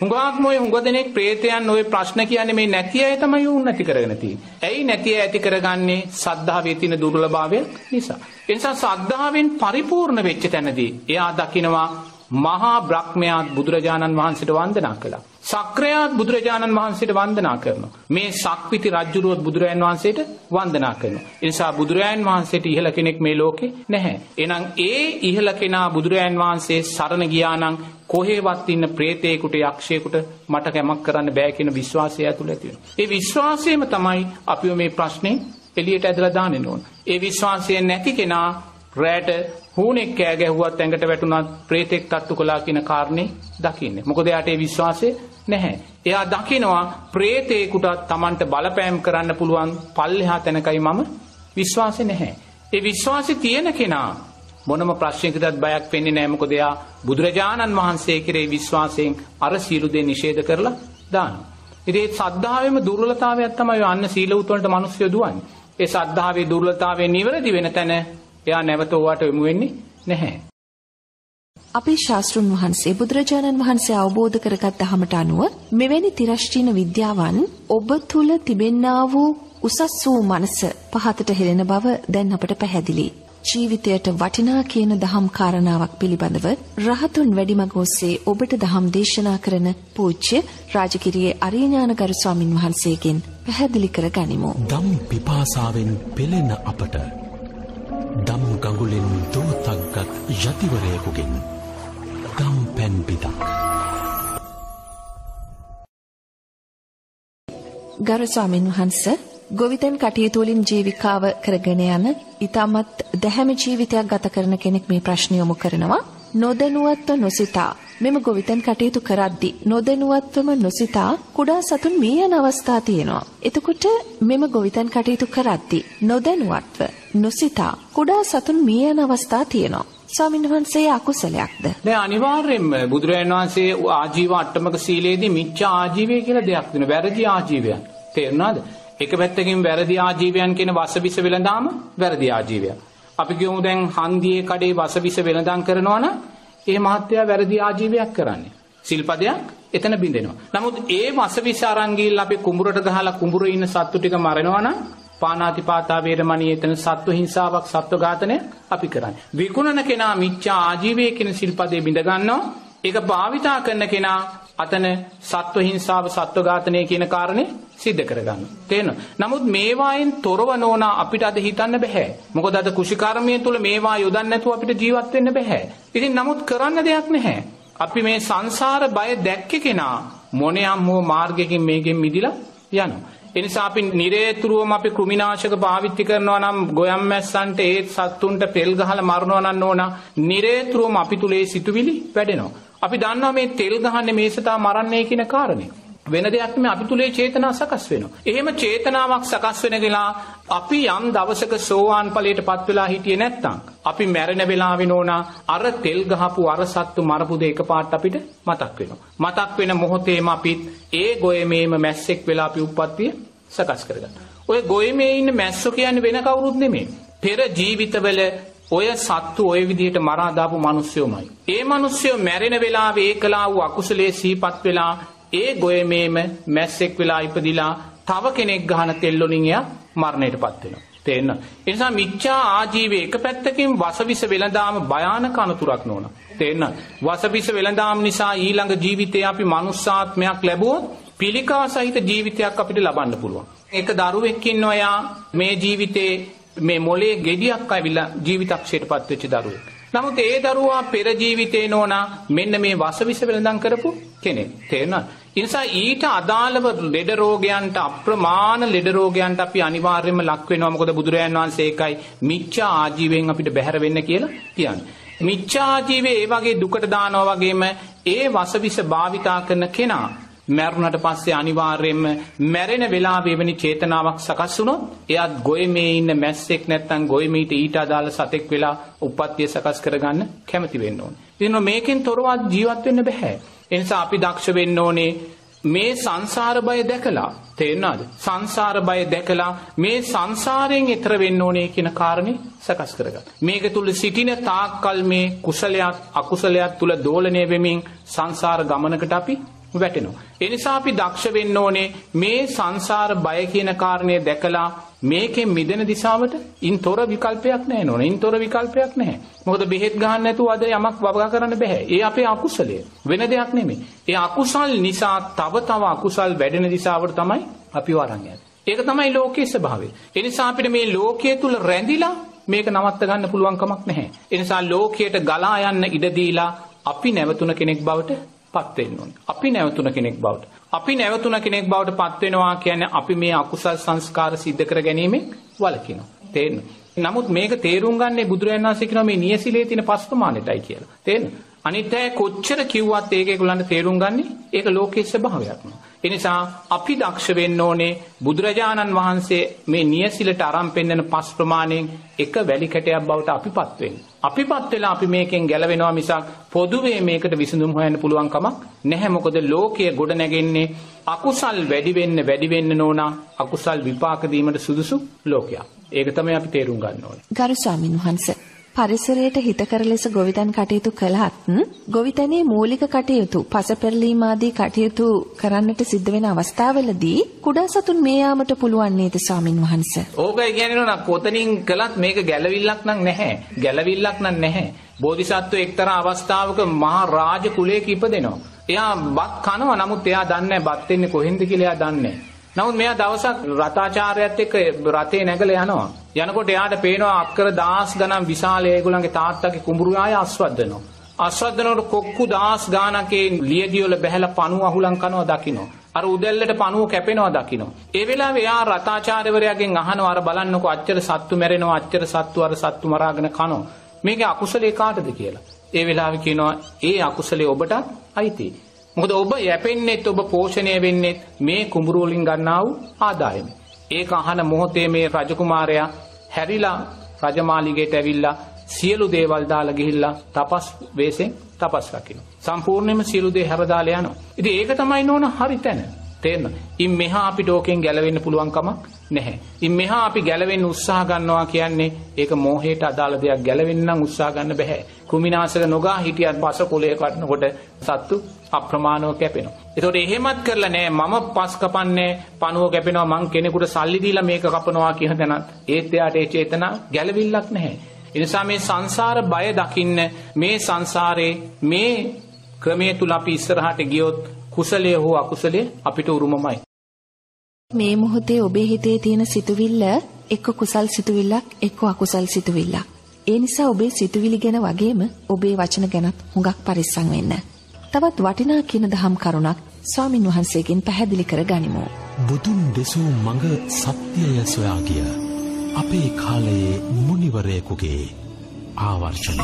හුඟ දෙනෙක් ප්‍රේතයන් ඔය ප්‍රශ්න කියන්නේ මේ නැති අය තමයි උන් නැති කරගෙන තියෙන්නේ. ඇයි නැති අය ඇති කරගන්නේ? සද්ධාවේ තියෙන දුර්වලභාවය නිසා. ඒ නිසා සද්ධාවෙන් පරිපූර්ණ වෙච්ච තැනදී එයා දකිනවා මහා බ්‍රහ්මයාත් බුදුරජාණන් වහන්සේට වන්දනා කළා. සක්‍රයාත් බුදුරජාණන් වහන්සේට වන්දනා කරනවා. මේ සක්විති රජුරුවත් බුදුරජාණන් වහන්සේට වන්දනා කරනවා. ඒ නිසා බුදුරජාණන් වහන්සේට ඉහළ කෙනෙක් මේ ලෝකේ නැහැ. එහෙනම් ඒ ඉහළ කෙනා බුදුරජාණන් වහන්සේ සරණ ගියා නම් කොහෙවත් ඉන්න ප්‍රේතේකට යක්ෂයෙකුට මට කැමක් කරන්න බෑ කියන විශ්වාසය ඇතුළ ඇති වෙනවා. ඒ විශ්වාසයම තමයි අපිව මේ ප්‍රශ්නේ එළියට ඇදලා දාන්න ඕන. ඒ විශ්වාසය නැති කෙනා රැට හුණෙක් කෑ ගැහුවත් ඇඟට වැටුණත් ප්‍රේතෙක් තට්ටු කළා කියන කාරණේ දකින්නේ. මොකද එයාට ඒ විශ්වාසය නැහැ. එයා දකිනවා ප්‍රේතේකට Tamanට බලපෑම් කරන්න පුළුවන් පල්ලෙහා තැනකයි මම විශ්වාසෙ නැහැ. ඒ විශ්වාසෙ තියෙන කෙනා මොනම ප්‍රශ්නයකටත් බයක් වෙන්නේ නැහැ. මොකද එයා බුදුරජාණන් වහන්සේ කෙරෙහි විශ්වාසයෙන් අර සීල දේ නිෂේධ කරලා දානවා. ඉතින් ඒ සද්ධාවෙම දුර්වලතාවයක් තමයි අන්න සීල උතුරන්ට මිනිස්සු දුවන්නේ. ඒ සද්ධාවේ දුර්වලතාවය නිවැරදි වෙන තැන එයා නැවත ඕවට යොමු වෙන්නේ නැහැ. අපේ ශාස්ත්‍රුන් වහන්සේ බුදුරජාණන් වහන්සේ අවබෝධ කරගත් ධහමට අනුව මෙවැනි තිරස්චීන විද්‍යාවන් ඔබ තුල තිබෙන්නා වූ උසස් වූ මනස පහතට හෙළෙන බව දැන් අපට පැහැදිලි. ජීවිතයට වටිනා කියන දහම් කාරණාවක් පිළිබඳව රහතුන් වැඩිමග ඔස්සේ ඔබට දහම් දේශනා කරන පූජ්‍ය රාජගිරියේ අරියඥානගරු ස්වාමින් වහන්සේගෙන් පැහැදිලි කර ගනිමු. දම් පිපාසාවෙන් පෙළෙන අපට දම් ගඟුලෙන් දෝතක්ගත් යතිවරයෙකුගෙන් දම් පැන් පිටක්. ගරු ස්වාමින් වහන්සේ ගොවිතැන් කටයුතු වලින් ජීවිකාව කරගෙන යන ඊටමත් දැහැමි ජීවිතයක් ගත කරන කෙනෙක් මේ ප්‍රශ්න යොමු කරනවා. නොදැනුවත්ව නොසිතා මෙම ගොවිතැන් කටයුතු කරද්දී නොදැනුවත්වම නොසිතා කුඩා සතුන් මිය යන අවස්ථා තියෙනවා. එතකොට මෙම ගොවිතැන් කටයුතු කරද්දී නොදැනුවත්ව නොසිතා කුඩා සතුන් මිය යන අවස්ථා තියෙනවා. ස්වාමීන් වහන්සේ අකුසලයක්ද? නෑ අනිවාර්යෙන්ම බුදුරජාණන් වහන්සේ ආජීව අට්ටමක සීලේදී මිච්ඡා ආජීවය කියලා දෙයක් දෙනවා. වැරදි ආජීවයන්. තේරුණාද? එක පැත්තකින් වැරදි ආජීවයන් කියන වසවිස වෙළඳාම වැරදි ආජීවයක්. අපි කියමු දැන් හන්දියේ කඩේ වසවිස වෙළඳාම් කරනවා නම් ඒ මහත්තයා වැරදි ආජීවයක් කරන්නේ. සිල්පදයක් එතන බින්දෙනවා. නමුත් ඒ වසවිස අරන් ගිහිල්ලා අපි කුඹුරට ගහලා කුඹුරේ ඉන්න සත්තු ටික මරනවා නම් පාණාතිපාතා වේරමණී එතන සත්ව හිංසාවක් සත්ව ඝාතනය අපි කරන්නේ. විකුණන කෙනා මිච්ඡා ආජීවයේ කියන සිල්පදේ බින්ද ගන්නවා. ඒක භාවිතා කරන කෙනා අතන සත්ව හිංසාව සත්ව ඝාතනය කියන කාරණේ සිද්ධ කරගන්නවා. තේරෙනවද? නමුත් මේවායින් තොරව නොවන අපිට අද හිතන්න බෑ. මොකද අද කුෂිකර්මයේ තුල මේවා යොදන්න නැතුව අපිට ජීවත් වෙන්න බෑ. ඉතින් නමුත් කරන්න දෙයක් නැහැ. අපි මේ සංසාර බය දැක්කේ කෙනා මොනියම් හෝ මාර්ගයකින් මේකෙන් මිදිලා යනවා. ඒ නිසා අපි නිරේතුරුවම අපි කෘමිනාශක පාවිච්චි කරනවා නම් ගොයම් මැස්සන්ට ඒ සත්තුන්ට තෙල් ගහලා මරනවා නම් ඕන නිරේතුරුවම අපි තුලේ සිතුවිලි වැඩෙනවා. අපි දන්නවා මේ තෙල් ගහන්නේ මේසතා මරන්නේ කියන කාරණේ. වෙන දෙයක් නෙමෙයි අපි තුලේ චේතනා සකස් වෙනවා. එහෙම චේතනාවක් සකස් වෙන ගලා අපි යම් දවසක සෝවාන් ඵලයටපත් වෙලා හිටියේ නැත්නම් අපි මැරෙන වෙලාවෙ නෝනා අර තෙල් ගහපු අර සත්තු මරපු දෙ එකපාරට අපිට මතක් වෙනවා. මතක් වෙන මොහොතේම අපිත් ඒ ගොයමේම මැස්සෙක් වෙලා අපි උප්පත්තිය සකස් කරගන්නවා. ඔය ගොයමේ ඉන්න මැස්සෝ කියන්නේ වෙන කවුරුත් නෙමෙයි. පෙර ජීවිතවල ඔය සත්තු ඔය විදිහට මරා දාපු මිනිස්සුමයි. ඒ මිනිස්සු මැරෙන වෙලාවේ ඒ කළා වූ අකුසලයේ සීපත් වෙලා ඒ ගොයමේම මැස්සෙක් වෙලා ඉපදිලා තව කෙනෙක් ගහන තෙල් වලින් එයා මරණයටපත් වෙනවා. තේරෙනවද? ඒ නිසා මිච්ඡා ආජීවයේ එක පැත්තකින් වසවිස වෙළඳාම භයානක අනතුරක් නෝන. තේරෙනවද? වසවිස වෙළඳාම නිසා ඊළඟ ජීවිතේ අපි මනුස්සාත්මයක් ලැබුවොත් පිළිකා සහිත ජීවිතයක් අපිට ලබන්න පුළුවන්. එක දරුවෙක් ඉන්නවා යා මේ ජීවිතේ මේ මොලේ ගෙඩියක් අවිලා ජීවිතක්ෂයටපත් වෙච්ච දරුවෙක්. නමුත් ඒ දරුවා පෙර ජීවිතේ නෝනා මෙන්න මේ වසවිස වෙළඳාම් කරපු කෙනෙක්. තේරෙනවද? ඒ නිසා ඊට අදාළව ලෙඩ රෝගයන්ට අප්‍රමාණ ලෙඩ රෝගයන්ට අපි අනිවාර්යයෙන්ම ලක් වෙනවා. මොකද බුදුරජාණන් වහන්සේ ඒකයි මිච්ඡා ආජීවයෙන් අපිට බැහැර වෙන්න කියලා කියන්නේ. මිච්ඡා ආජීවයේ ඒ වගේ දුකට දානවා වගේම ඒ වසවිස භාවිතා කරන කෙනා මැරුණට පස්සේ අනිවාර්යයෙන්ම මැරෙන වෙලාවේ වෙනි චේතනාවක් සකස් වුණොත් එයාත් ගොයමේ ඉන්න මැස්සෙක් නැත්තම් ගොයමීට ඊට අදාළ සතෙක් වෙලා උප්පත්තිය සකස් කරගන්න කැමති වෙන්න ඕනේ. ඉතින් මේකෙන් තොරව ජීවත් වෙන්න බෑ. ඒ නිසා අපි දක්ෂ වෙන්න ඕනේ මේ සංසාර බය දැකලා. තේරෙනවද? සංසාර බය දැකලා මේ සංසාරයෙන් එතර වෙන්න ඕනේ කියන කාරණේ සකස් කරගන්න. මේක තුල සිටින තාක්කල් මේ කුසලයක් අකුසලයක් තුල දෝලණය වෙමින් සංසාර ගමනකට අපි වැටෙනවා. ඒ නිසා අපි දක්ෂ වෙන්න ඕනේ මේ සංසාර බය කියන කාරණය දැකලා මේකෙන් මිදෙන දිශාවට ඉන්තොර විකල්පයක් නැහැ නෝන. ඉන්තොර විකල්පයක් නැහැ. මොකද බෙහෙත් ගන්න නැතුව අද යමක් වගා කරන්න බෑ. ඒ අපේ අකුසලය. වෙන දෙයක් නෙමෙයි. ඒ අකුසල් නිසා තව අකුසල් වැඩෙන දිශාවට තමයි අපි වරන් යන්නේ. ඒක තමයි ලෝකයේ ස්වභාවය. ඒ නිසා අපිට මේ ලෝකයේ තුල රැඳිලා මේක නවත්ත ගන්න පුළුවන් කමක් නැහැ. ඒ නිසා ලෝකයට ගලා යන්න ඉඩ දීලා අපි නැවතුන කෙනෙක් බවට පත් වෙන්න ඕනේ. අපි නැවතුන කෙනෙක් බවට. අපි නැවතුන කෙනෙක් බවට පත් වෙනවා කියන්නේ අපි මේ අකුසල් සංස්කාර සිද්ධ කර ගැනීමෙන් වළකිනවා. තේරෙනවද? නමුත් මේක තේරුම් ගන්නේ බුදුරජාණන් වහන්සේ කියනවා මේ නියසිලේ තියෙන පස් ප්‍රමාණයටයි කියලා. තේරෙනවද? අනිත් අය කොච්චර කිව්වත් ඒගොල්ලන්ට තේරුම් ගන්නේ ඒක ලෝකයේ ස්වභාවයක්ම. ඒ නිසා අපි දක්ෂ වෙන්න ඕනේ බුදුරජාණන් වහන්සේ මේ නියසිලට අරන් පෙන්නන පස් ප්‍රමාණයෙන් එක වැලි කැටයක් බවට අපිපත් වෙන්න. අපිපත් වෙලා අපි මේකෙන් ගැලවෙනවා මිසක් පොදුවේ මේකට විසඳුම් හොයන්න පුළුවන් කමක් නැහැ. මොකද ලෝකයේ ගොඩ නැගෙන්නේ අකුසල් වැඩි වෙන්න නෝනා අකුසල් විපාක දීමට සුදුසු ලෝකයක්. ඒක තමයි අපි තේරුම් ගන්න ඕනේ. ගරු ස්වාමීන් වහන්සේ පරිසරයට හිතකර ලෙස ගොවිතැන් කටයුතු කළත් ගොවිතැනේ මූලික කටයුතු පසපෙරලීම් ආදී කටයුතු කරන්නට සිද්ධ වෙන අවස්ථාවලදී කුඩා සතුන් මේ යාමට පුළුවන් නේද ස්වාමින් වහන්සේ? ඕකයි කියන්නේ නෝ කොතනින් කළත් මේක ගැලවිල්ලක් නම් නැහැ. ගැලවිල්ලක් නම් නැහැ. බෝධිසත්වෝ එක්තරා අවස්ථාවක මහා රාජ කුලයක ඉපදෙනවා. එයා බත් කනවා. නමුත් එයා දන්නේ නැහැ බත් එන්නේ කොහෙන්ද කියලා එයා දන්නේ නැහැ. නමුත් මෙයා දවසක් රතාචාර්යයත් එක්ක රතේ නැගලා යනවා. යනකොට එයාට පේනවා අක්කර 10 ගණන් විශාල ඒගොල්ලන්ගේ තාත්තගේ කුඹුරු ආය අස්වද්දනවා. අස්වද්දනකොට කොක්කු 10 ගානකේ ලියදි වල බැහැලා පණුව අහුලන් කනවා දකින්න. අර උදැල්ලට පණුව කැපෙනවා දකින්න. ඒ වෙලාවේ එයා රතාචාර්යවරයාගෙන් අහනවා අර බලන්නකෝ අච්චර සත්තු මැරෙනවා අච්චර සත්තු අර සත්තු මරාගෙන කනවා. මේකේ අකුසලේ කාටද කියලා. ඒ වෙලාවේ කියනවා ඒ අකුසලේ ඔබටත් අයිතියි. මොකද ඔබ යැපෙන්නේත් ඔබ පෝෂණය වෙන්නේත් මේ කුඹුරු වලින් ගන්නා වූ ආදායම. ඒක අහන මොහොතේ මේ රජකුමාරයා හැරිලා රජමාලිගයට ඇවිල්ලා සියලු දේවල් දාලා ගිහිල්ලා තපස් වෙසෙන් තපස් රකින්න. සම්පූර්ණයෙන්ම සියලු දේ හැරදාලා යනවා. ඉතින් ඒක තමයි නෝන හරි තැන. තේරෙනවද? ඉන් මෙහා අපිට ඕකෙන් ගැලවෙන්න පුළුවන් කමක් නැහැ. ඉන් මෙහා අපි ගැලවෙන්න උත්සාහ ගන්නවා කියන්නේ ඒක මෝහයට අදාළ දෙයක්. ගැලවෙන්න නම් උත්සාහ ගන්න බෑ. කෘමිනාශක නොගා හිටියත් පස කොලේ කඩනකොට සත්තු අප්‍රමාණව කැපෙනවා. ඒතකොට එහෙමත් කරලා නෑ මම පස් කපන්නේ පණුව කැපෙනවා මං කෙනෙකුට සල්ලි දීලා මේක කපනවා කියන තැනත් ඒත් එයාට ඒ චේතනා ගැලවිල්ලක් නැහැ. ඒ නිසා මේ සංසාර බය දකින්න මේ සංසාරේ මේ ක්‍රමයේ තුල අපි ඉස්සරහට ගියොත් කුසලයේ හෝ අකුසලයේ අපිට උරුමමයි. මේ මොහොතේ ඔබේ හිතේ තියෙන සිතුවිල්ල එක්ක කුසල් සිතුවිල්ලක් එක්ක අකුසල් සිතුවිල්ලක්. ඒ නිසා ඔබේ සිතුවිලි ගැන වගේම ඔබේ වචන ගැනත් හුඟක් පරිස්සම් වෙන්න. තවත් වටිනා කියන දහම් කරුණක් ස්වාමින් වහන්සේගෙන් පැහැදිලි කර ගනිමු. බුදුන් දෙසූ මඟ සත්‍යය සොයා ගිය අපේ කාලයේ මුනිවරයෙකුගේ ආවර්ෂණය.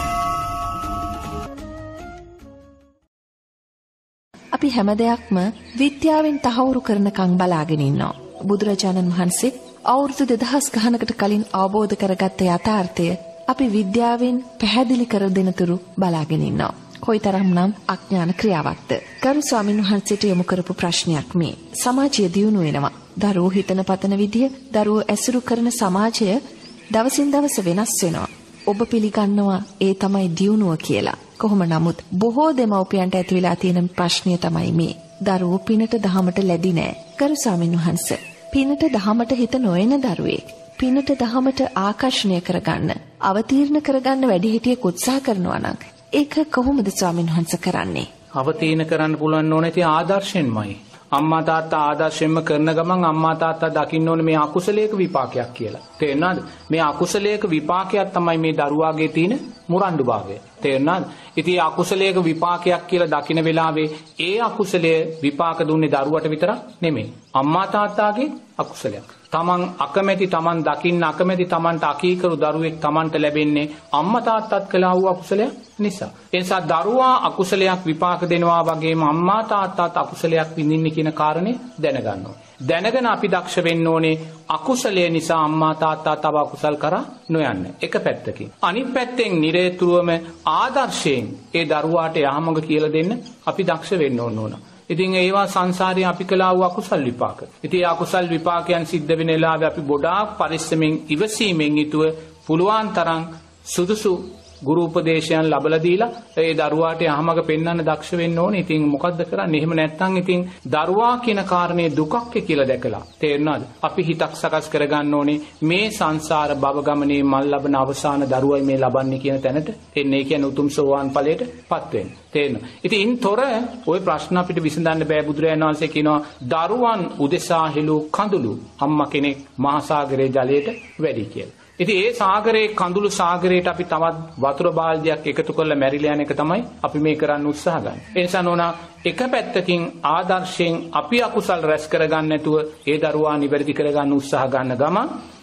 අපි හැම දෙයක්ම විද්‍යාවෙන් තහවුරු කරනකම් බලාගෙන ඉන්නවා. බුදුරජාණන් වහන්සේ අවුරුදු 2000 ගණනකට කලින් අවබෝධ කරගත්ත යථාර්ථය අපි විද්‍යාවෙන් පැහැදිලි කර දෙනතුරු බලාගෙන ඉන්නවා. කොයිතරම්නම් අඥාන ක්‍රියාවක්ද? ගරු ස්වාමීන් වහන්සේට යොමු කරපු ප්‍රශ්නයක් මේ. සමාජය දියුණු වෙනවා. දරුවෝ හිතන පතන විදිය, දරුවෝ ඇසුරු කරන සමාජය දවසින් දවස වෙනස් වෙනවා. ඔබ පිළිගන්නවා ඒ තමයි දියුණුව කියලා. කොහොම නමුත් බොහෝ දෙමව්පියන්ට ඇති වෙලා තියෙන ප්‍රශ්නය තමයි මේ. දරුවෝ පිනට දහමට ලැබි නෑ. ගරු ස්වාමීන් වහන්සේ, පිනට දහමට හිත නොයන දරුවෙක් පිනට දහමට ආකර්ෂණය කරගන්න, අවතීර්ණ කරගන්න වැඩිහිටියෙක් උත්සාහ කරනවා නම් ඒක කොහොමද ස්වාමීන් වහන්සේ කරන්නේ? අවතීර්ණ කරන්න පුළුවන් ඕනේ ඉතින් ආදර්ශයෙන්මයි. අම්මා තාත්තා ආදර්ශයෙන්ම කරන ගමන් අම්මා තාත්තා දකින්න ඕනේ මේ අකුසලයක විපාකයක් කියලා. තේරුණාද? මේ අකුසලයක විපාකයක් තමයි මේ දරුවාගේ තියෙන මුරණ්ඩු භාවය. තේරුණාද? ඉතින් අකුසලයක විපාකයක් කියලා දකින වෙලාවේ ඒ අකුසලයේ විපාක දුන්නේ දරුවට විතරක් නෙමෙයි. අම්මා තාත්තාගේ අකුසලයක්. තමන් අකමැති තමන් දකින්න අකමැති තමන්ට අකීකරු දරුවෙක් තමන්ට ලැබෙන්නේ අම්මා තාත්තත් කළා වූ අකුසලයක් නිසා. ඒ නිසා දරුවා අකුසලයක් විපාක දෙනවා වගේම අම්මා තාත්තාත් අකුසලයක් විඳින්නේ කියන කාරණේ දැනගන්න ඕනේ. දැනගෙන අපි දක්ෂ වෙන්න ඕනේ අකුසලයේ නිසා අම්මා තාත්තා තව අකුසල් කරා නොයන්න. එක පැත්තකින්. අනිත් පැත්තෙන් නිරේතුරුවම ආදර්ශයෙන් ඒ දරුවාට යහමඟ කියලා දෙන්න අපි දක්ෂ වෙන්න ඕන. ඉතින් ඒවා සංසාරේ අපි කළා වූ අකුසල් විපාක. ඉතින් අකුසල් විපාකයන් සිද්ධ වෙන වෙලාවේ අපි ගොඩාක් පරිස්සමෙන් ඉවසීමෙන් යුතුව පුළුවන් තරම් සුදුසු ගුරු උපදේශයන් ලැබලා දීලා ඒ දරුවාට යහමඟ පෙන්වන්න දක්ෂ වෙන්න ඕනේ. ඉතින් මොකද්ද කරන්නේ? එහෙම නැත්නම් ඉතින් දරුවා කියන කාරණේ දුකක් කියලා දැකලා තේරුණාද? අපි හිතක් සකස් කරගන්න ඕනේ මේ සංසාර භව ගමනේ මල් ලබන අවසාන දරුවයි මේ ලබන්නේ කියන තැනට එන්නේ. ඒ කියන්නේ උතුම් සෝවාන් ඵලයටපත් වෙන්න. තේරෙනවද? ඉතින් ඉන්තොර ওই ප්‍රශ්න අපිට විසඳන්න බෑ. බුදුරජාණන් වහන්සේ කියනවා දරුවන් උදෙසා හෙළු කඳුළු අම්මා කෙනෙක් මහා සාගරයේ ජලයට වැඩි කියලා. ඉතින් ඒ සාගරයේ කඳුළු සාගරයට අපි තවත් වතුර බාල්දියක් එකතු කරලා මැරිලා යන එක තමයි අපි මේ කරන්න උත්සාහ ගන්න. ඒ නිසා නෝනා එක පැත්තකින් ආදර්ශයෙන් අපි අකුසල් රැස් කරගන්න නැතුව ඒ දරුවා නිවැරදි කරගන්න උත්සාහ ගන්න ගමන්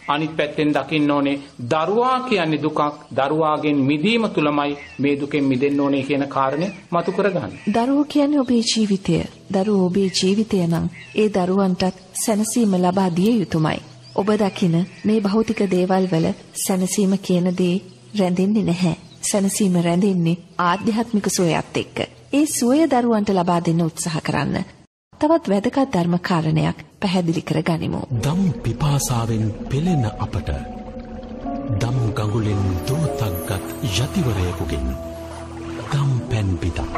අනිත් පැත්තෙන් දකින්න ඕනේ දරුවා කියන්නේ දුකක්. දරුවාගෙන් මිදීම තුලමයි මේ දුකෙන් මිදෙන්න ඕනේ කියන කාරණේ මතු කරගන්න. දරුවෝ කියන්නේ ඔබේ ජීවිතය. දරුවෝ ඔබේ ජීවිතය නම් ඒ දරුවන්ටත් සැනසීම ලබා දිය යුතුමයි. ඔබ දකින මේ භෞතික දේවල් වල සැනසීම කියන දේ රැඳෙන්නේ නැහැ. සැනසීම රැඳෙන්නේ ආධ්‍යාත්මික සුවයත් එක්ක. ඒ සුවය දරුවන්ට ලබා දෙන්න උත්සාහ කරන්න. තවත් වැදගත් ධර්ම කාරණයක් පැහැදිලි කර ගනිමු. දම් පිපාසාවෙන් පෙළෙන අපට දම් ගඟුලෙන් දෝතක්ගත් යතිවරයෙකුගෙන් දම් පැන් පිටක්.